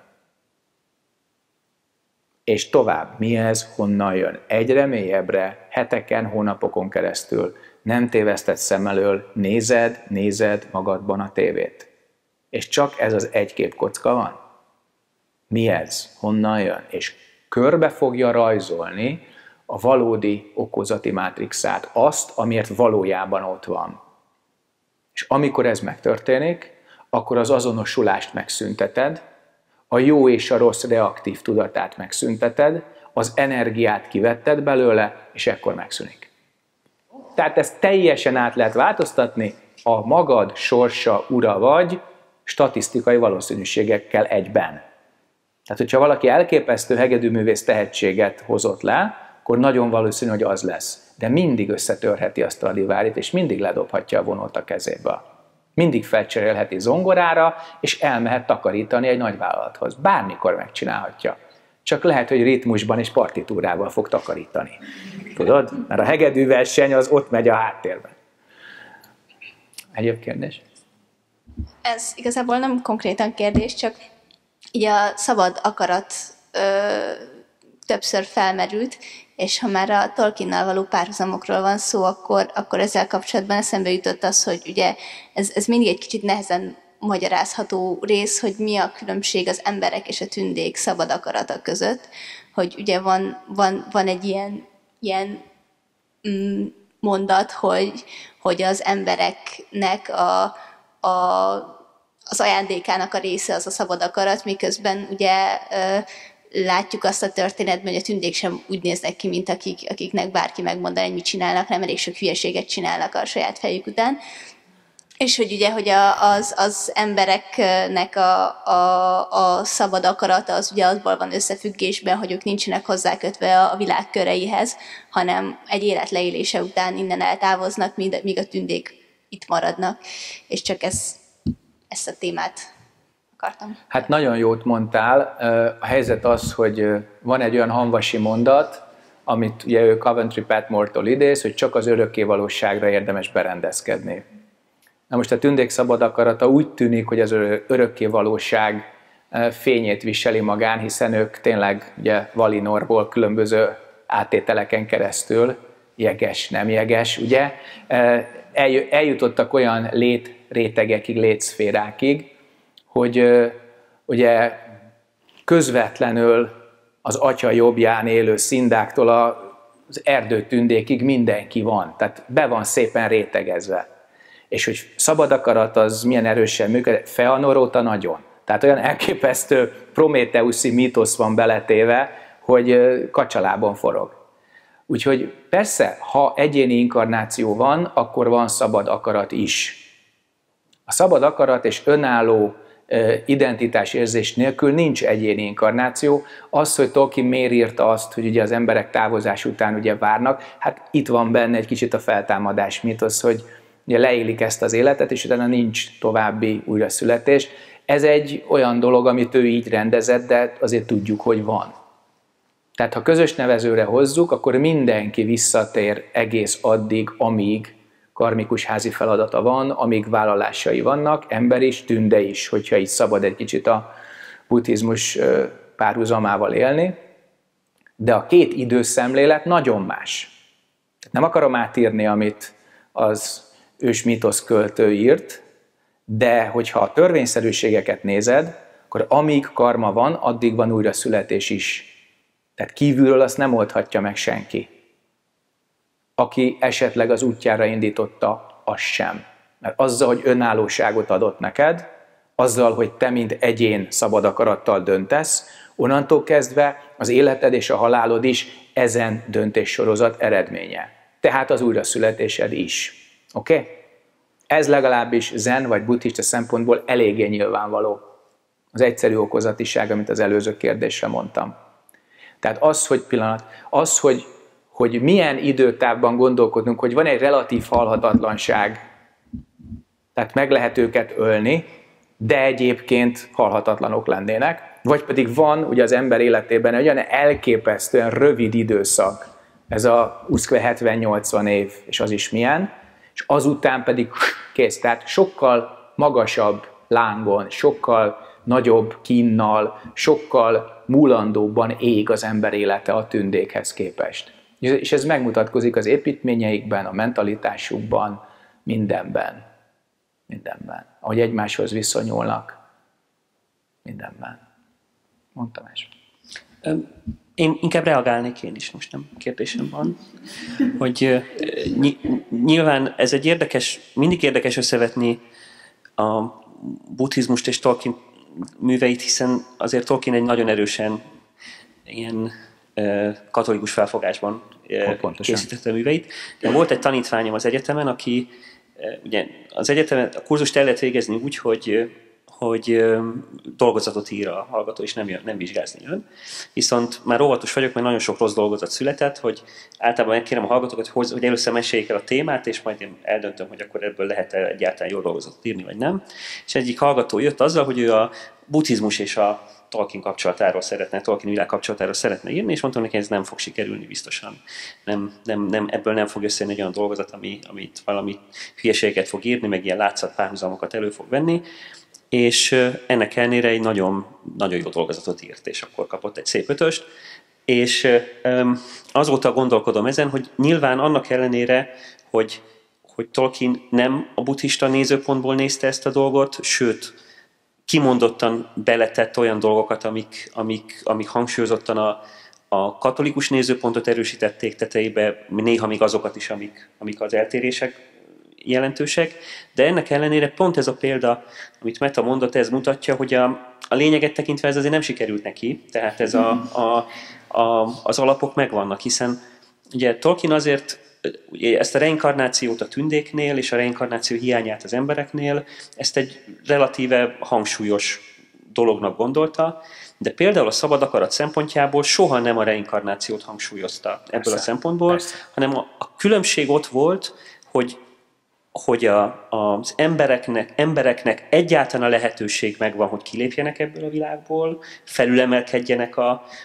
És tovább, mi ez, honnan jön. Egyre mélyebbre, heteken, hónapokon keresztül nem tévesztett szem elől, nézed magadban a tévét. És csak ez az egy képkocka van. Mi ez, honnan jön? És körbe fogja rajzolni a valódi okozati mátrixát, azt, amiért valójában ott van. És amikor ez megtörténik, akkor az azonosulást megszünteted, a jó és a rossz reaktív tudatát megszünteted, az energiát kivetted belőle, és ekkor megszűnik. Tehát ezt teljesen át lehet változtatni, a magad sorsa ura vagy, statisztikai valószínűségekkel egyben. Tehát, hogyha valaki elképesztő hegedűművész tehetséget hozott le, akkor nagyon valószínű, hogy az lesz. De mindig összetörheti a Stradivárit, és mindig ledobhatja a vonót a kezéből. Mindig felcserélheti zongorára, és elmehet takarítani egy nagyvállalathoz. Bármikor megcsinálhatja. Csak lehet, hogy ritmusban és partitúrával fog takarítani. Tudod? Mert a hegedű verseny az ott megy a háttérben. Egyéb kérdés? Ez igazából nem konkrétan kérdés, csak így a szabad akarat többször felmerült, és ha már a Tolkiennal való párhuzamokról van szó, akkor ezzel kapcsolatban eszembe jutott az, hogy ugye ez mindig egy kicsit nehezen magyarázható rész, hogy mi a különbség az emberek és a tündék szabad akarata között, hogy ugye van egy ilyen mondat, hogy az embereknek az ajándékának a része az a szabad akarat, miközben ugye látjuk azt a történetben, hogy a tündék sem úgy néznek ki, mint akiknek bárki megmondaná, hogy mit csinálnak, nem elég sok hülyeséget csinálnak a saját fejük után. És hogy ugye, hogy az embereknek a szabad akarata az ugye azból van összefüggésben, hogy ők nincsenek hozzákötve a világ köreihez, hanem egy élet leélése után innen eltávoznak, míg a tündék itt maradnak. És csak ezt a témát akartam. Hát nagyon jót mondtál. A helyzet az, hogy van egy olyan hamvasi mondat, amit ugye ő Coventry Patmore-tól idéz, hogy csak az örökkévalóságra érdemes berendezkedni. Na most a tündék szabad akarata úgy tűnik, hogy az örökkévalóság fényét viseli magán, hiszen ők tényleg ugye Valinorból különböző áttételeken keresztül, jeges, nem jeges, ugye, eljutottak olyan létrétegekig, létszférákig, hogy ugye közvetlenül az atya jobbján élő szindáktól az erdőtündékig mindenki van, tehát be van szépen rétegezve. És hogy szabad akarat az milyen erősen működik, Feanor óta nagyon. Tehát olyan elképesztő prométeuszi mítosz van beletéve, hogy kacsalában forog. Úgyhogy persze, ha egyéni inkarnáció van, akkor van szabad akarat is. A szabad akarat és önálló identitásérzés nélkül nincs egyéni inkarnáció. Az, hogy Tolkien miért írta azt, hogy ugye az emberek távozás után ugye várnak, hát itt van benne egy kicsit a feltámadás mítosz, hogy ugye leélik ezt az életet, és utána nincs további újraszületés. Ez egy olyan dolog, amit ő így rendezett, de azért tudjuk, hogy van. Tehát ha közös nevezőre hozzuk, akkor mindenki visszatér egész addig, amíg karmikus házi feladata van, amíg vállalásai vannak, ember is, tünde is, hogyha így szabad egy kicsit a buddhizmus párhuzamával élni. De a két időszemlélet nagyon más. Nem akarom átírni, amit az ős mítosz költő írt, de hogyha a törvényszerűségeket nézed, akkor amíg karma van, addig van újraszületés is. Tehát kívülről azt nem oldhatja meg senki. Aki esetleg az útjára indította, az sem. Mert azzal, hogy önállóságot adott neked, azzal, hogy te mint egyén szabad akarattal döntesz, onnantól kezdve az életed és a halálod is ezen döntéssorozat eredménye. Tehát az újraszületésed is. Oké? Okay? Ez legalábbis zen vagy buddhista szempontból eléggé nyilvánvaló. Az egyszerű okozatiság, amit az előző kérdésre mondtam. Tehát hogy milyen időtávban gondolkodunk, hogy van egy relatív halhatatlanság, tehát meg lehet őket ölni, de egyébként halhatatlanok lennének, vagy pedig van ugye az ember életében egy olyan elképesztően rövid időszak, ez a 70-80 év, és az is milyen, és azután pedig kész. Tehát sokkal magasabb lángon, sokkal nagyobb kínnal, sokkal múlandóbban ég az ember élete a tündékhez képest. És ez megmutatkozik az építményeikben, a mentalitásukban, mindenben. Mindenben. Ahogy egymáshoz viszonyulnak. Mindenben. Mondtam is. Én inkább reagálnék én is, most nem kérdésem van, hogy nyilván ez egy mindig érdekes összevetni a buddhizmust és Tolkien műveit, hiszen azért Tolkien egy nagyon erősen ilyen katolikus felfogásban készítette a műveit. De volt egy tanítványom az egyetemen, aki ugye az egyetemen a kurzust el lehet végezni úgy, hogy dolgozatot ír a hallgató, és nem vizsgázni jön. Viszont már óvatos vagyok, mert nagyon sok rossz dolgozat született, hogy általában megkérem a hallgatókat, hogy először meséljék el a témát, és majd én eldöntöm, hogy akkor ebből lehet-e egyáltalán jó dolgozatot írni, vagy nem. És egyik hallgató jött azzal, hogy ő a buddhizmus és a Tolkien kapcsolatáról szeretne, Tolkien világ kapcsolatáról szeretne írni, és mondtam neki, ez nem fog sikerülni biztosan. Ebből nem fog összejönni egy olyan dolgozat, amit valami hülyeséget fog írni, meg ilyen látszat párhuzamokat elő fog venni, és ennek ellenére egy nagyon, nagyon jó dolgozatot írt, és akkor kapott egy szép 5-öst, és azóta gondolkodom ezen, hogy nyilván annak ellenére, hogy Tolkien nem a buddhista nézőpontból nézte ezt a dolgot, sőt, kimondottan beletett olyan dolgokat, amik hangsúlyozottan a katolikus nézőpontot erősítették tetejébe, néha még azokat is, amik az eltérések jelentősek, de ennek ellenére pont ez a példa, amit Meta mondott, ez mutatja, hogy a lényeget tekintve ez azért nem sikerült neki, tehát ez az alapok megvannak, hiszen ugye Tolkien azért ugye ezt a reinkarnációt a tündéknél és a reinkarnáció hiányát az embereknél, ezt egy relatíve hangsúlyos dolognak gondolta, de például a szabad akarat szempontjából soha nem a reinkarnációt hangsúlyozta ebből a szempontból, hanem a különbség ott volt, hogy az embereknek egyáltalán a lehetőség megvan, hogy kilépjenek ebből a világból, felülemelkedjenek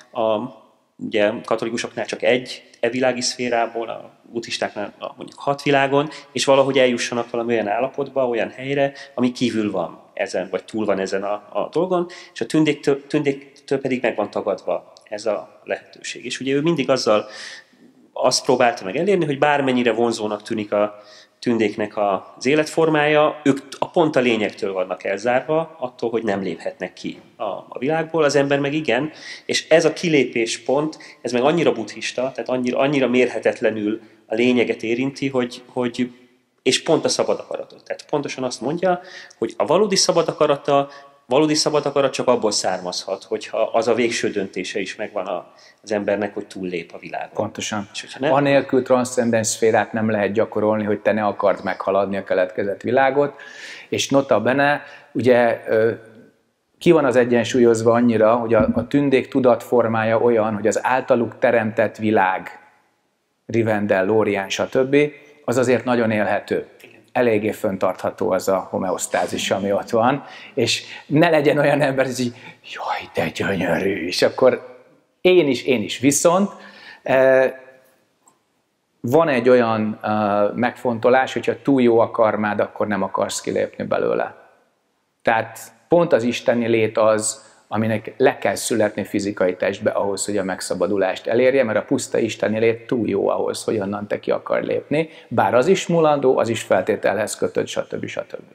ugye katolikusoknál csak egy világi szférából, a buddhistáknál mondjuk 6 világon, és valahogy eljussanak valami olyan állapotba, olyan helyre, ami kívül van ezen, vagy túl van ezen a dolgon, és a tündéktől pedig meg van tagadva ez a lehetőség. És ugye ő mindig azt próbálta meg elérni, hogy bármennyire vonzónak tűnik a tündéknek az életformája, ők pont a lényektől vannak elzárva, attól, hogy nem léphetnek ki a világból, az ember meg igen, és ez a kilépés pont, ez meg annyira buddhista, tehát annyira mérhetetlenül a lényeget érinti, hogy és pont a szabad akaratot. Tehát pontosan azt mondja, hogy a valódi szabad akarat csak abból származhat, hogyha az a végső döntése is megvan az embernek, hogy túllép a világon. Pontosan. Anélkül transzcendens szférát nem lehet gyakorolni, hogy te ne akard meghaladni a keletkezett világot, és nota bene, ugye ki van az egyensúlyozva annyira, hogy a tündék tudatformája olyan, hogy az általuk teremtett világ, Rivendell, Lórien, stb., az azért nagyon élhető. Eléggé föntartható az a homeosztázis, ami ott van, és ne legyen olyan ember, hogy így, jaj, de gyönyörű, és akkor én is. Viszont van egy olyan megfontolás, hogyha túl jó a karmád, akkor nem akarsz kilépni belőle. Tehát pont az isteni lét az, aminek le kell születni fizikai testbe ahhoz, hogy a megszabadulást elérje, mert a puszta isteni lét túl jó ahhoz, hogy onnan te ki akar lépni, bár az is mulandó, az is feltételhez kötött, stb.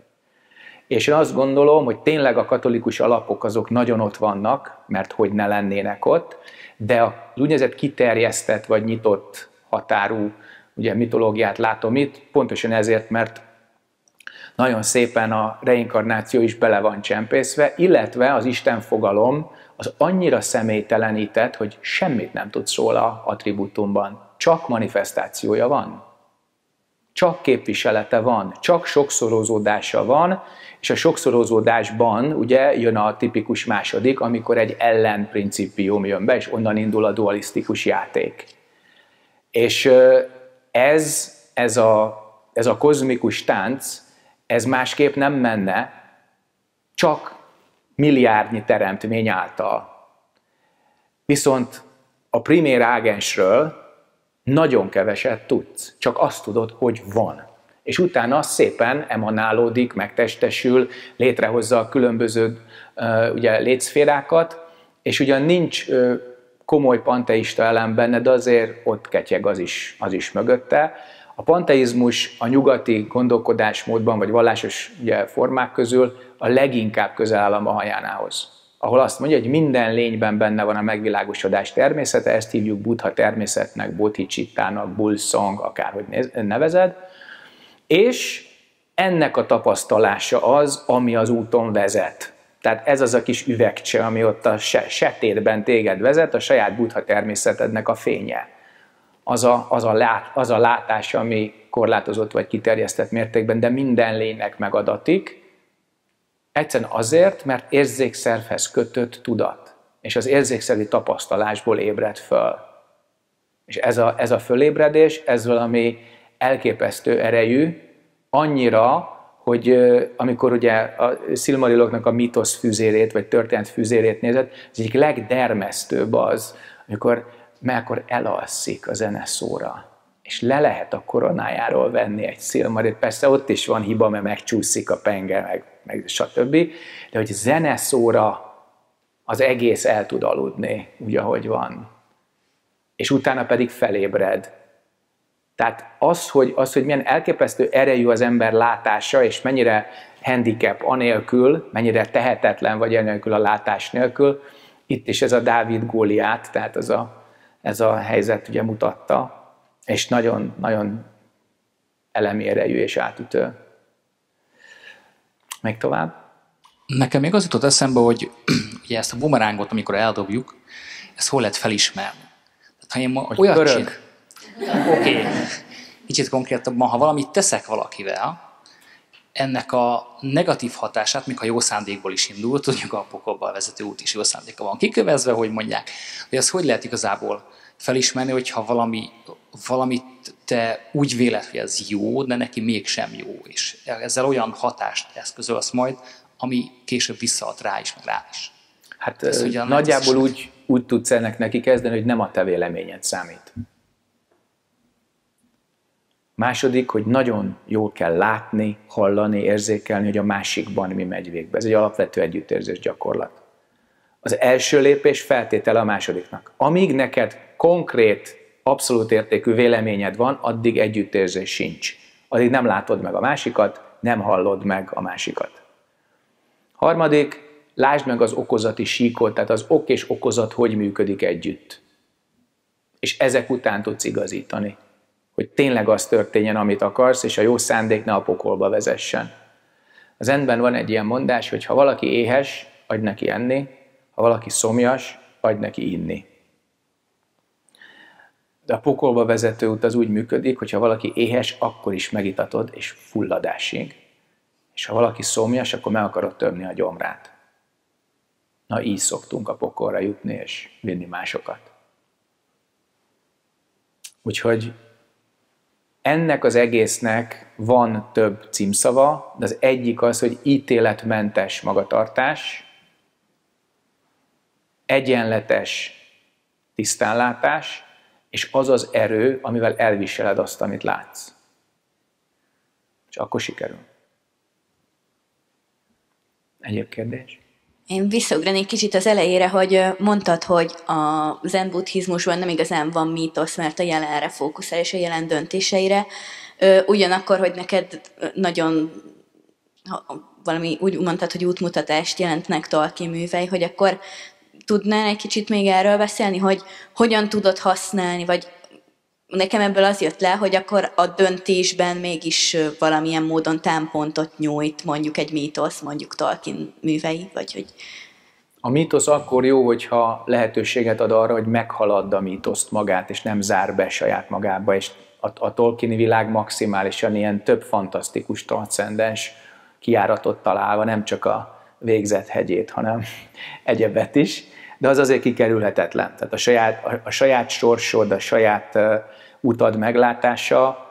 És én azt gondolom, hogy tényleg a katolikus alapok azok nagyon ott vannak, mert hogy ne lennének ott, de az úgynevezett kiterjesztett vagy nyitott határú ugye, mitológiát látom itt, pontosan ezért, mert nagyon szépen a reinkarnáció is bele van csempészve, illetve az Isten fogalom az annyira személytelenített, hogy semmit nem tudsz róla attribútumban. Csak manifestációja van. Csak képviselete van, csak sokszorozódása van, és a sokszorozódásban ugye jön a tipikus második, amikor egy ellenprincipium jön be, és onnan indul a dualisztikus játék. És ez a kozmikus tánc, ez másképp nem menne, csak milliárdnyi teremtmény által. Viszont a primér ágensről nagyon keveset tudsz, csak azt tudod, hogy van. És utána szépen emanálódik, megtestesül, létrehozza a különböző ugye, létszférákat, és ugyan nincs komoly panteista elem benne, de azért ott ketyeg az is mögötte. A panteizmus a nyugati gondolkodásmódban, vagy vallásos ugye, formák közül a leginkább közel áll a Mahajánához. Ahol azt mondja, hogy minden lényben benne van a megvilágosodás természete, ezt hívjuk Buddha természetnek, Bodhicittának, Bullsong, akárhogy nevezed, és ennek a tapasztalása az, ami az úton vezet. Tehát ez az a kis üvegcse, ami ott a setétben téged vezet, a saját Buddha természetednek a fénye. Az a látás, ami korlátozott vagy kiterjesztett mértékben, de minden lénynek megadatik, egyszerűen azért, mert érzékszervhez kötött tudat, és az érzékszervi tapasztalásból ébred föl. És ez a fölébredés, ez valami elképesztő erejű, annyira, hogy amikor ugye a Silmarilloknak a mítosz fűzérét, vagy történet fűzérét nézed, az egyik legdermesztőbb az, amikor Melkor elalszik a zeneszóra, és le lehet a koronájáról venni egy Silmarill. Persze ott is van hiba, mert megcsúszik a penge, meg stb. De hogy zeneszóra az egész el tud aludni, úgy, ahogy van. És utána pedig felébred. Tehát az, hogy milyen elképesztő erejű az ember látása, és mennyire handicap anélkül, mennyire tehetetlen vagy anélkül a látás nélkül, itt is ez a Dávid Góliát, tehát ez a helyzet ugye mutatta, és nagyon, nagyon elemi erejű és átütő. Még tovább? Nekem még az jutott eszembe, hogy ugye ezt a bumerángot, amikor eldobjuk, ezt hol lehet felismerni. Tehát, ha én ma olyat Oké. Kicsit konkrétabban, ha valamit teszek valakivel, ennek a negatív hatását, még ha jó szándékból is indul, tudjuk a pokolba vezető út is jó szándéka van kikövezve, hogy mondják, hogy ezt hogy lehet igazából felismerni, hogyha valamit te úgy véled, hogy ez jó, de neki mégsem jó, és ezzel olyan hatást eszközölsz majd, ami később visszaad rá is, meg rá is. Hát ez nagyjából úgy tudsz ennek neki kezdeni, hogy nem a te véleményed számít. Második, hogy nagyon jól kell látni, hallani, érzékelni, hogy a másikban mi megy végbe. Ez egy alapvető együttérzés gyakorlat. Az első lépés feltétele a másodiknak. Amíg neked konkrét, abszolút értékű véleményed van, addig együttérzés sincs. Addig nem látod meg a másikat, nem hallod meg a másikat. Harmadik, lásd meg az okozati síkot, tehát az ok és okozat hogy működik együtt. És ezek után tudsz igazítani, hogy tényleg az történjen, amit akarsz, és a jó szándék ne a pokolba vezessen. Az Zendben van egy ilyen mondás, hogy ha valaki éhes, adj neki enni, ha valaki szomjas, adj neki inni. De a pokolba vezető út az úgy működik, hogy ha valaki éhes, akkor is megitatod, és fulladásig. És ha valaki szomjas, akkor meg akarod tömni a gyomrát. Na, így szoktunk a pokolra jutni, és vinni másokat. Úgyhogy ennek az egésznek van több címszava, de az egyik az, hogy ítéletmentes magatartás, egyenletes tisztánlátás, és az az erő, amivel elviseled azt, amit látsz. És akkor sikerül. Egyéb kérdés? Én visszaugranék kicsit az elejére, hogy mondtad, hogy a zen buddhizmusban nem igazán van mítosz, mert a jelenre fókuszál és a jelen döntéseire. Ugyanakkor, hogy neked nagyon, valami úgy mondtad, hogy útmutatást jelentnek Tolkien művei, hogy akkor tudnál egy kicsit még erről beszélni, hogy hogyan tudod használni, vagy nekem ebből az jött le, hogy akkor a döntésben mégis valamilyen módon támpontot nyújt mondjuk egy mítosz, mondjuk Tolkien művei, vagy hogy... A mítosz akkor jó, hogyha lehetőséget ad arra, hogy meghaladd a mítoszt magát, és nem zár be saját magába, és a Tolkieni világ maximálisan ilyen több fantasztikus, transzcendens kijáratot találva, nem csak a végzett hegyét, hanem egyebet is, de az azért kikerülhetetlen. Tehát a saját sorsod, a saját utad meglátása,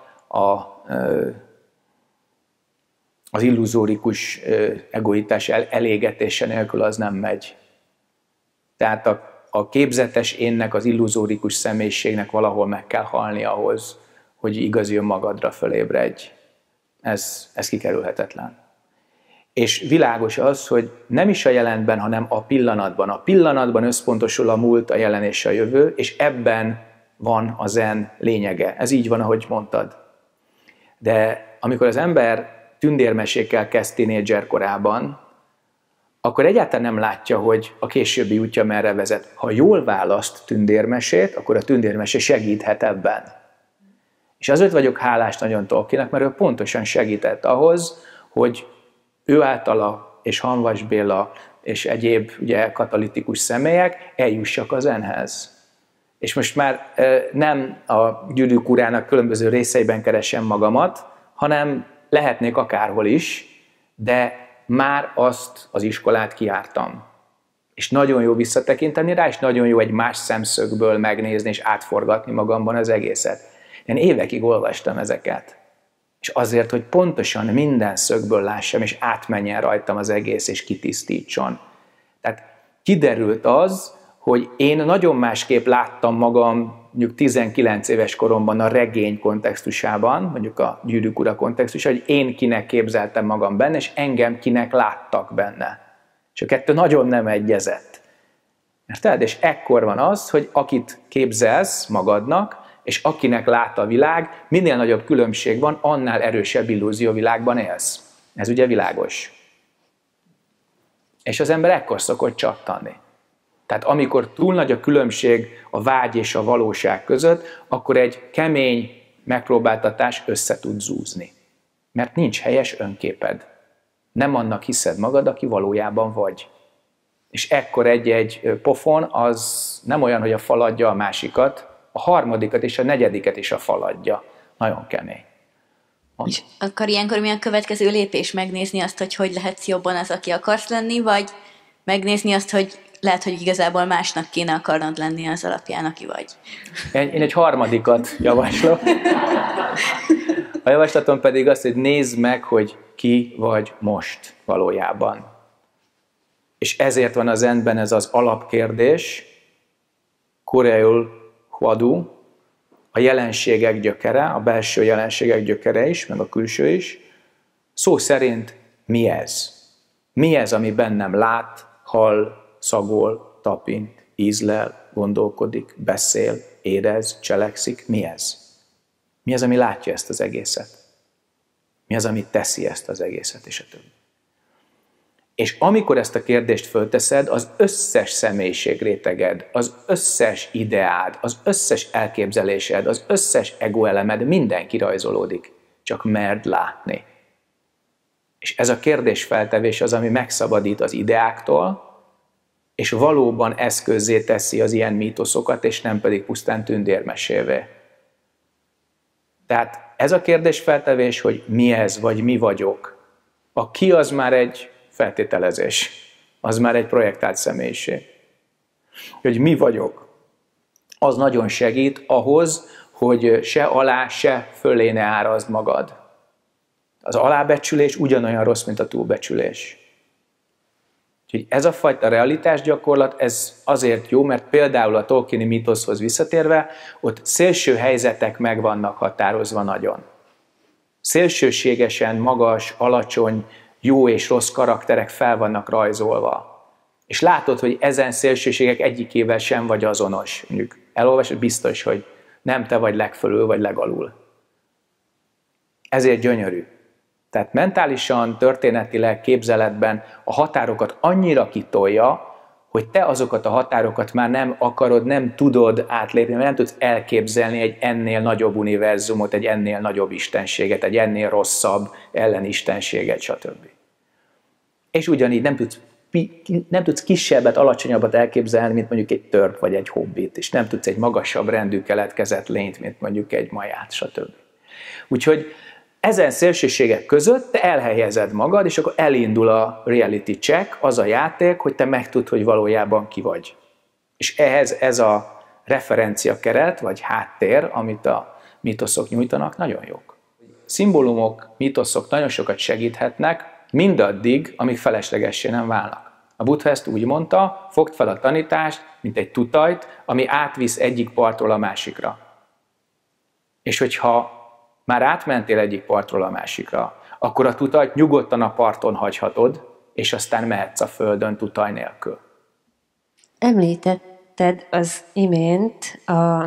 az illuzórikus egoitás elégetése nélkül az nem megy. Tehát a képzetes énnek, az illuzórikus személyiségnek valahol meg kell halni ahhoz, hogy igazi önmagadra fölébredj. Ez kikerülhetetlen. És világos az, hogy nem is a jelenben, hanem a pillanatban. A pillanatban összpontosul a múlt, a jelen és a jövő, és ebben van a zen lényege. Ez így van, ahogy mondtad. De amikor az ember tündérmesékkel kezd tínédzser korában, akkor egyáltalán nem látja, hogy a későbbi útja merre vezet. Ha jól választ tündérmesét, akkor a tündérmesé segíthet ebben. És azért vagyok hálás nagyon Tolkiennek, mert ő pontosan segített ahhoz, hogy ő általa és Hanvas Béla és egyéb ugye, katalitikus személyek eljussak a zenhez. És most már nem a Gyűrűk urának különböző részeiben keresem magamat, hanem lehetnék akárhol is, de már azt az iskolát kijártam. És nagyon jó visszatekinteni rá, és nagyon jó egy más szemszögből megnézni és átforgatni magamban az egészet. Én évekig olvastam ezeket. És azért, hogy pontosan minden szögből lássam, és átmenjen rajtam az egész, és kitisztítson. Tehát kiderült az, hogy én nagyon másképp láttam magam mondjuk 19 éves koromban a regény kontextusában, mondjuk a Gyűrűk ura kontextusában, hogy én kinek képzeltem magam benne, és engem kinek láttak benne. És a kettő nagyon nem egyezett. Érted? És ekkor van az, hogy akit képzelsz magadnak, és akinek lát a világ, minél nagyobb különbség van, annál erősebb illúzióvilágban élsz. Ez ugye világos. És az ember ekkor szokott csattanni. Tehát amikor túl nagy a különbség a vágy és a valóság között, akkor egy kemény megpróbáltatás össze tud zúzni. Mert nincs helyes önképed. Nem annak hiszed magad, aki valójában vagy. És ekkor egy pofon az nem olyan, hogy a fal adja a másikat, a harmadikat és a negyediket is a fal adja. Nagyon kemény. És akkor ilyenkor mi a következő lépés? Megnézni azt, hogy lehetsz jobban az, aki akarsz lenni, vagy megnézni azt, hogy lehet, hogy igazából másnak kéne akarnod lenni az alapján, aki vagy? Én egy harmadikat javaslok. A javaslatom pedig az, hogy nézd meg, hogy ki vagy most valójában. És ezért van a zenben ez az alapkérdés, Kureul Huadu, a jelenségek gyökere, a belső jelenségek gyökere is, meg a külső is. Szó szerint mi ez? Mi ez, ami bennem lát, hall, szagol, tapint, ízlel, gondolkodik, beszél, érez, cselekszik? Mi ez? Mi az, ami látja ezt az egészet? Mi az, ami teszi ezt az egészet, és a többi? És amikor ezt a kérdést fölteszed, az összes személyiségréteged, az összes ideád, az összes elképzelésed, az összes egoelemed minden kirajzolódik. Csak merd látni. És ez a kérdésfeltevés az, ami megszabadít az ideáktól, és valóban eszközzé teszi az ilyen mítoszokat, és nem pedig pusztán tündérmesévé. Tehát ez a kérdésfeltevés, hogy mi ez, vagy mi vagyok. A ki az már egy feltételezés. Az már egy projektált személyiség. Hogy mi vagyok. Az nagyon segít ahhoz, hogy se alá, se fölé ne árazd magad. Az alábecsülés ugyanolyan rossz, mint a túlbecsülés. Úgyhogy ez a fajta realitásgyakorlat, ez azért jó, mert például a Tolkieni mítoszhoz visszatérve, ott szélső helyzetek meg vannak határozva nagyon. Szélsőségesen magas, alacsony, jó és rossz karakterek fel vannak rajzolva. És látod, hogy ezen szélsőségek egyikével sem vagy azonos. Mondjuk elolvasod, biztos, hogy nem te vagy legfölül, vagy legalul. Ezért gyönyörű. Tehát mentálisan, történetileg, képzeletben a határokat annyira kitolja, hogy te azokat a határokat már nem akarod, nem tudod átlépni, nem tudsz elképzelni egy ennél nagyobb univerzumot, egy ennél nagyobb istenséget, egy ennél rosszabb ellenistenséget, stb. És ugyanígy nem tudsz kisebbet, alacsonyabbat elképzelni, mint mondjuk egy törp vagy egy hobbit, és nem tudsz egy magasabb rendű keletkezett lényt, mint mondjuk egy maját, stb. Úgyhogy ezen szélsőségek között te elhelyezed magad, és akkor elindul a reality check, az a játék, hogy te megtudd, hogy valójában ki vagy. És ehhez ez a referencia keret, vagy háttér, amit a mítoszok nyújtanak, nagyon jók. Szimbólumok, mítoszok nagyon sokat segíthetnek, mindaddig, amíg feleslegessé nem válnak. A Buddha ezt úgy mondta, fogd fel a tanítást, mint egy tutajt, ami átvisz egyik partról a másikra. És hogyha már átmentél egyik partról a másikra, akkor a tutajt nyugodtan a parton hagyhatod, és aztán mehetsz a földön tutaj nélkül. Említetted az imént a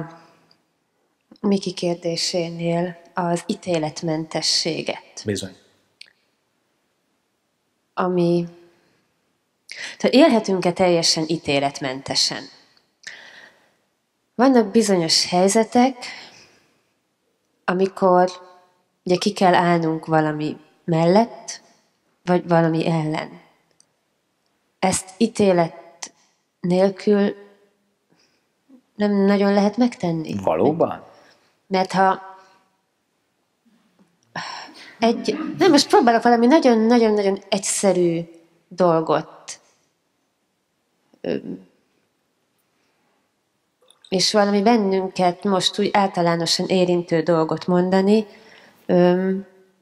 Miki kérdésénél az ítéletmentességet. Bizony. Tehát élhetünk-e teljesen ítéletmentesen? Vannak bizonyos helyzetek, amikor ugye ki kell állnunk valami mellett, vagy valami ellen. Ezt ítélet nélkül nem nagyon lehet megtenni. Valóban? Mert ha nem, most próbálok valami nagyon-nagyon egyszerű dolgot és valami bennünket most úgy általánosan érintő dolgot mondani,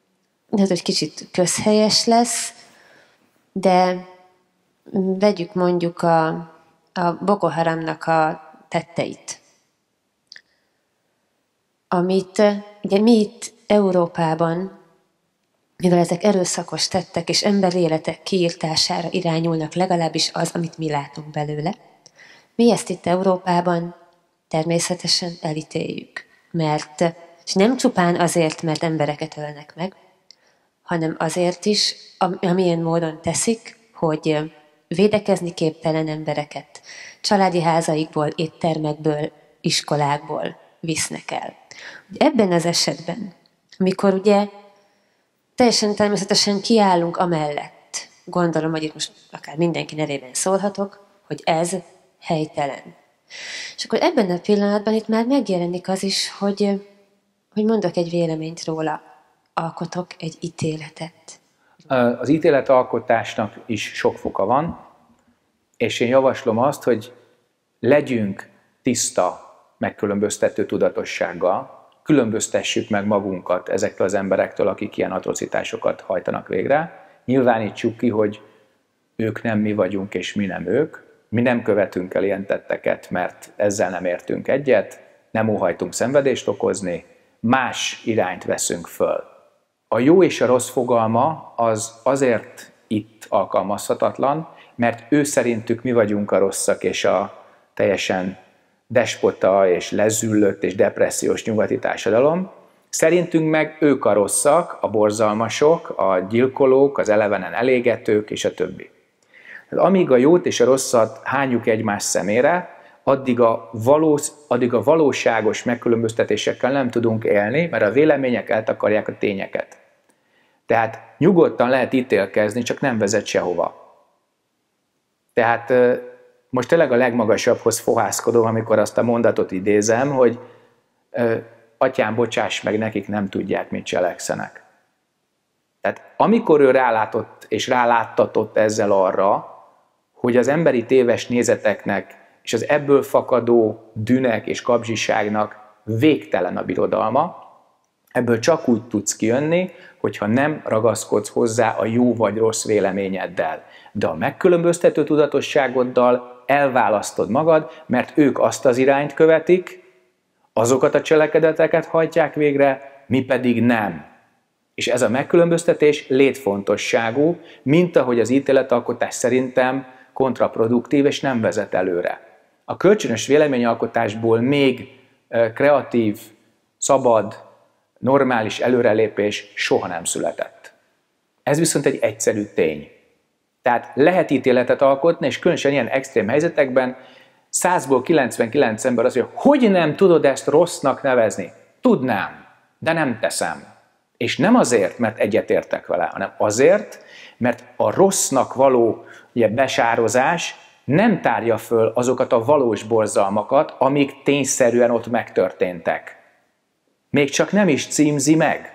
lehet, hogy kicsit közhelyes lesz, de vegyük mondjuk a Boko Haramnak a tetteit. Amit ugye mi itt Európában, mivel ezek erőszakos tettek és emberéletek kiirtására irányulnak, legalábbis az, amit mi látunk belőle, mi ezt itt Európában természetesen elítéljük. És nem csupán azért, mert embereket ölnek meg, hanem azért is, amilyen módon teszik, hogy védekezni képtelen embereket családi házaikból, éttermekből, iskolákból visznek el. Ebben az esetben, amikor ugye teljesen természetesen kiállunk amellett, gondolom, hogy itt most akár mindenki nevében szólhatok, hogy ez helytelen. És akkor ebben a pillanatban itt már megjelenik az is, hogy mondok egy véleményt róla, alkotok egy ítéletet. Az ítéletalkotásnak is sok foka van, és én javaslom azt, hogy legyünk tiszta, megkülönböztető tudatossággal, különböztessük meg magunkat ezektől az emberektől, akik ilyen atrocitásokat hajtanak végre. Nyilvánítsuk ki, hogy ők nem mi vagyunk, és mi nem ők. Mi nem követünk el ilyen tetteket, mert ezzel nem értünk egyet, nem óhajtunk szenvedést okozni, más irányt veszünk föl. A jó és a rossz fogalma az azért itt alkalmazhatatlan, mert ő szerintük mi vagyunk a rosszak és a teljesen despota és lezüllött és depressziós nyugati társadalom. Szerintünk meg ők a rosszak, a borzalmasok, a gyilkolók, az elevenen elégetők és a többi. Amíg a jót és a rosszat hányjuk egymás szemére, addig a valóságos megkülönböztetésekkel nem tudunk élni, mert a vélemények eltakarják a tényeket. Tehát nyugodtan lehet ítélkezni, csak nem vezet sehova. Tehát most tényleg a legmagasabbhoz fohászkodom, amikor azt a mondatot idézem, hogy atyám, bocsáss meg, nekik nem tudják, mit cselekszenek. Tehát amikor ő rálátott és ráláttatott ezzel arra, hogy az emberi téves nézeteknek és az ebből fakadó dűnek és kapzsiságnak végtelen a birodalma, ebből csak úgy tudsz kijönni, hogyha nem ragaszkodsz hozzá a jó vagy rossz véleményeddel. De a megkülönböztető tudatosságoddal elválasztod magad, mert ők azt az irányt követik, azokat a cselekedeteket hajtják végre, mi pedig nem. És ez a megkülönböztetés létfontosságú, mint ahogy az ítéletalkotás szerintem kontraproduktív és nem vezet előre. A kölcsönös véleményalkotásból még kreatív, szabad, normális előrelépés soha nem született. Ez viszont egy egyszerű tény. Tehát lehet ítéletet alkotni, és különösen ilyen extrém helyzetekben 100-ból 99 ember azt mondja, hogy nem tudod ezt rossznak nevezni? Tudnám, de nem teszem. És nem azért, mert egyetértek vele, hanem azért, mert a rossznak való besározás nem tárja föl azokat a valós borzalmakat, amik tényszerűen ott megtörténtek. Még csak nem is címzi meg.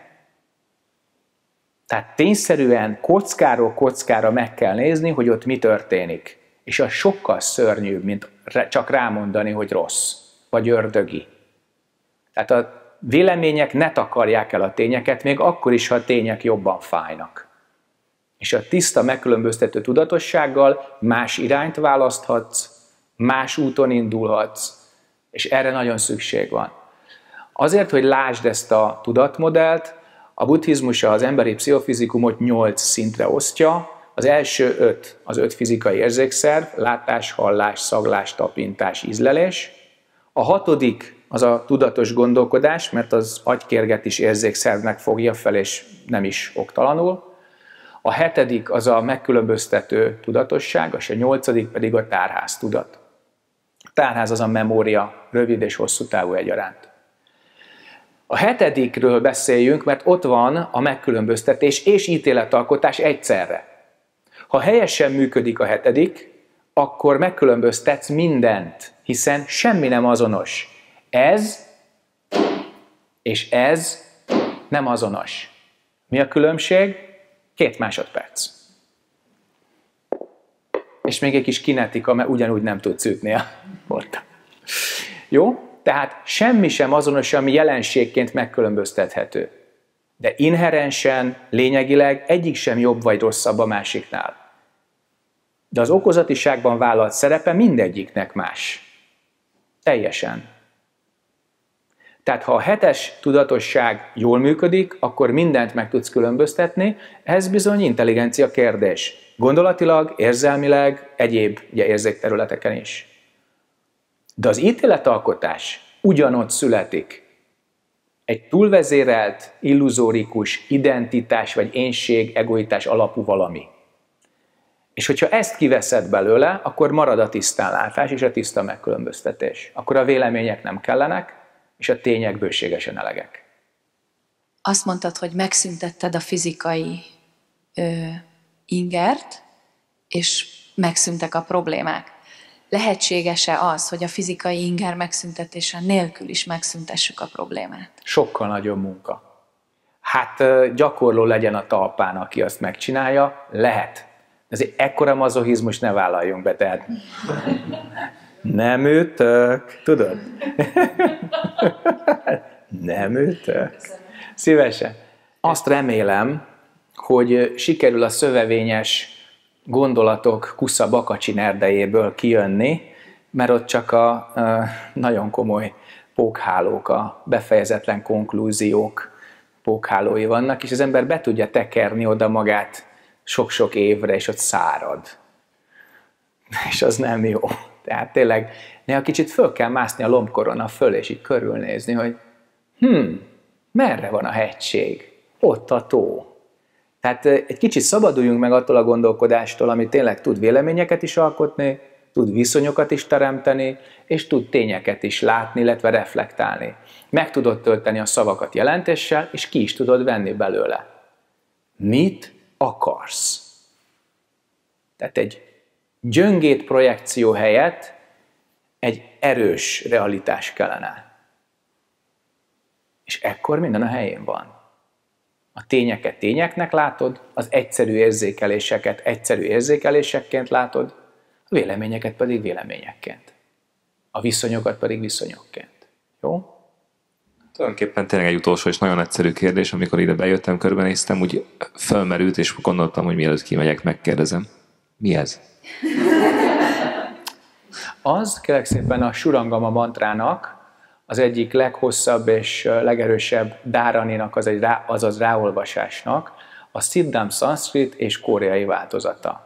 Tehát tényszerűen kockáról kockára meg kell nézni, hogy ott mi történik. És az sokkal szörnyűbb, mint csak rámondani, hogy rossz, vagy ördögi. Tehát a vélemények ne takarják el a tényeket, még akkor is, ha a tények jobban fájnak. És a tiszta megkülönböztető tudatossággal más irányt választhatsz, más úton indulhatsz, és erre nagyon szükség van. Azért, hogy lásd ezt a tudatmodellt, a buddhizmus az emberi pszichofizikumot 8 szintre osztja. Az első 5 az 5 fizikai érzékszerv, látás, hallás, szaglás, tapintás, ízlelés. A 6. az a tudatos gondolkodás, mert az agykérget is érzékszervnek fogja fel, és nem is oktalanul. A 7. az a megkülönböztető tudatosság, és a 8. pedig a tárház tudat. A tárház az a memória, rövid és hosszú távú egyaránt. A 7-ről beszéljünk, mert ott van a megkülönböztetés és ítéletalkotás egyszerre. Ha helyesen működik a 7, akkor megkülönböztetsz mindent, hiszen semmi nem azonos. Ez és ez nem azonos. Mi a különbség? 2 másodperc. És még egy kis kinetika, mert ugyanúgy nem tudsz ütni a porta. Jó? Tehát semmi sem azonos, ami jelenségként megkülönböztethető. De inherensen, lényegileg egyik sem jobb vagy rosszabb a másiknál. De az okozatiságban vállalt szerepe mindegyiknek más. Teljesen. Tehát ha a 7-es tudatosság jól működik, akkor mindent meg tudsz különböztetni, ez bizony intelligencia kérdés. Gondolatilag, érzelmileg, egyéb érzékterületeken is. De az ítéletalkotás ugyanott születik. Egy túlvezérelt, illuzórikus, identitás vagy énség, egoitás alapú valami. És hogyha ezt kiveszed belőle, akkor marad a tisztánlátás és a tiszta megkülönböztetés. Akkor a vélemények nem kellenek, és a tények bőségesen elegek. Azt mondtad, hogy megszüntetted a fizikai ingert, és megszűntek a problémák. Lehetséges-e az, hogy a fizikai inger megszüntetése nélkül is megszüntessük a problémát? Sokkal nagyobb munka. Hát gyakorló legyen a talpán, aki azt megcsinálja, lehet. Azért ekkora mazochizmus ne vállaljunk be, tehát nem ütök, tudod? Nem ütök. Szívesen. Azt remélem, hogy sikerül a szövevényes gondolatok Kusza Bakacsin erdejéből kijönni, mert ott csak a nagyon komoly pókhálók, a befejezetlen konklúziók pókhálói vannak, és az ember be tudja tekerni oda magát sok-sok évre, és ott szárad. És az nem jó. Tehát tényleg néha kicsit föl kell mászni a lombkorona föl, és így körülnézni, hogy merre van a hegység? Ott a tó. Tehát egy kicsit szabaduljunk meg attól a gondolkodástól, ami tényleg tud véleményeket is alkotni, tud viszonyokat is teremteni, és tud tényeket is látni, illetve reflektálni. Meg tudod tölteni a szavakat jelentéssel, és ki is tudod venni belőle. Mit akarsz? Tehát egy gyöngét projekció helyett egy erős realitás kellene. És ekkor minden a helyén van. A tényeket tényeknek látod, az egyszerű érzékeléseket egyszerű érzékelésekként látod, a véleményeket pedig véleményekként. A viszonyokat pedig viszonyokként. Jó? Tulajdonképpen tényleg egy utolsó és nagyon egyszerű kérdés, amikor ide bejöttem, körbenéztem, úgy felmerült, és gondoltam, hogy mielőtt kimegyek, megkérdezem. Mi ez? Az, kérlek szépen, a Surangama mantrának az egyik leghosszabb és legerősebb dáraninak, azaz ráolvasásnak a Siddham szanszkrit és koreai változata.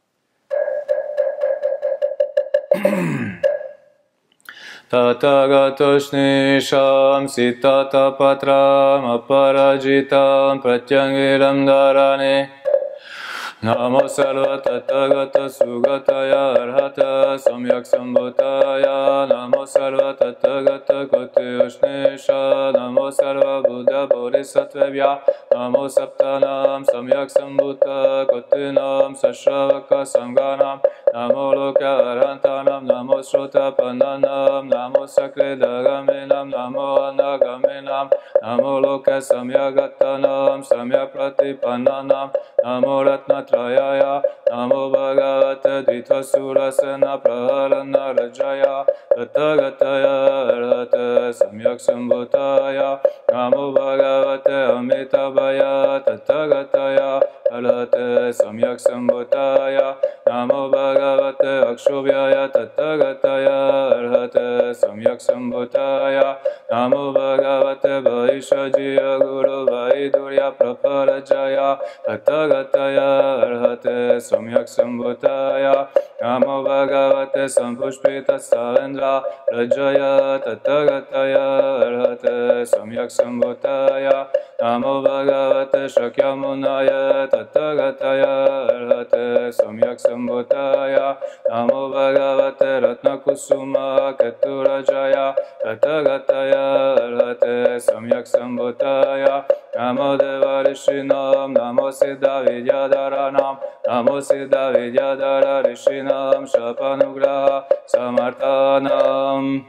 Tatagatasnésam szitatapatram aparajitam pratyangéram dharani Namo sarva tathagata sugataya arhata samyak sambhutaya Namo sarva tathagata kotyusnesha Namo sarva buddha bodhisattvebhya Namo saptanam samyak sambhuta kotyunam sasravaka samganam Namo loka arhantanam Namo shrotapannanam Namo sakridagaminam Namo anagaminam Namo loka samyagattanam Samyak pratipannanam Namo ratnatrayaya Namo bhagavate dvithasura-sena prahalana rajaya Tathāgataya arhate samyak sambhutaya Namo bhagavate amitabhaya Tathāgataya arhate samyak sambhutaya Namo bhagavate akshobhyaya Tathāgataya arhate samyak sambhutaya Namo bhagavate vaishajya guru vaidurya praparajaya Tathāgataya arhate samyak sambhutaya Namo bhagavate sampushpita salendra rajaya Tathāgataya arhate samyak sambhutaya Namo bhagavate shakyamunaya Tathāgataya arhate samyak sambhutaya Namo bhagavate ratnakusuma keturajaya Tathāgataya arhate samyak sambhutaya Namo deva rishinam Namo siddha vidyadharanam Namo siddha vidyadhara rishinam shapanugraha samartanam.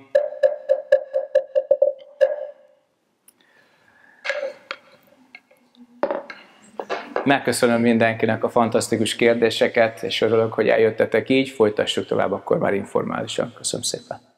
Megköszönöm mindenkinek a fantasztikus kérdéseket, és örülök, hogy eljöttetek így, folytassuk tovább akkor már informálisan. Köszönöm szépen.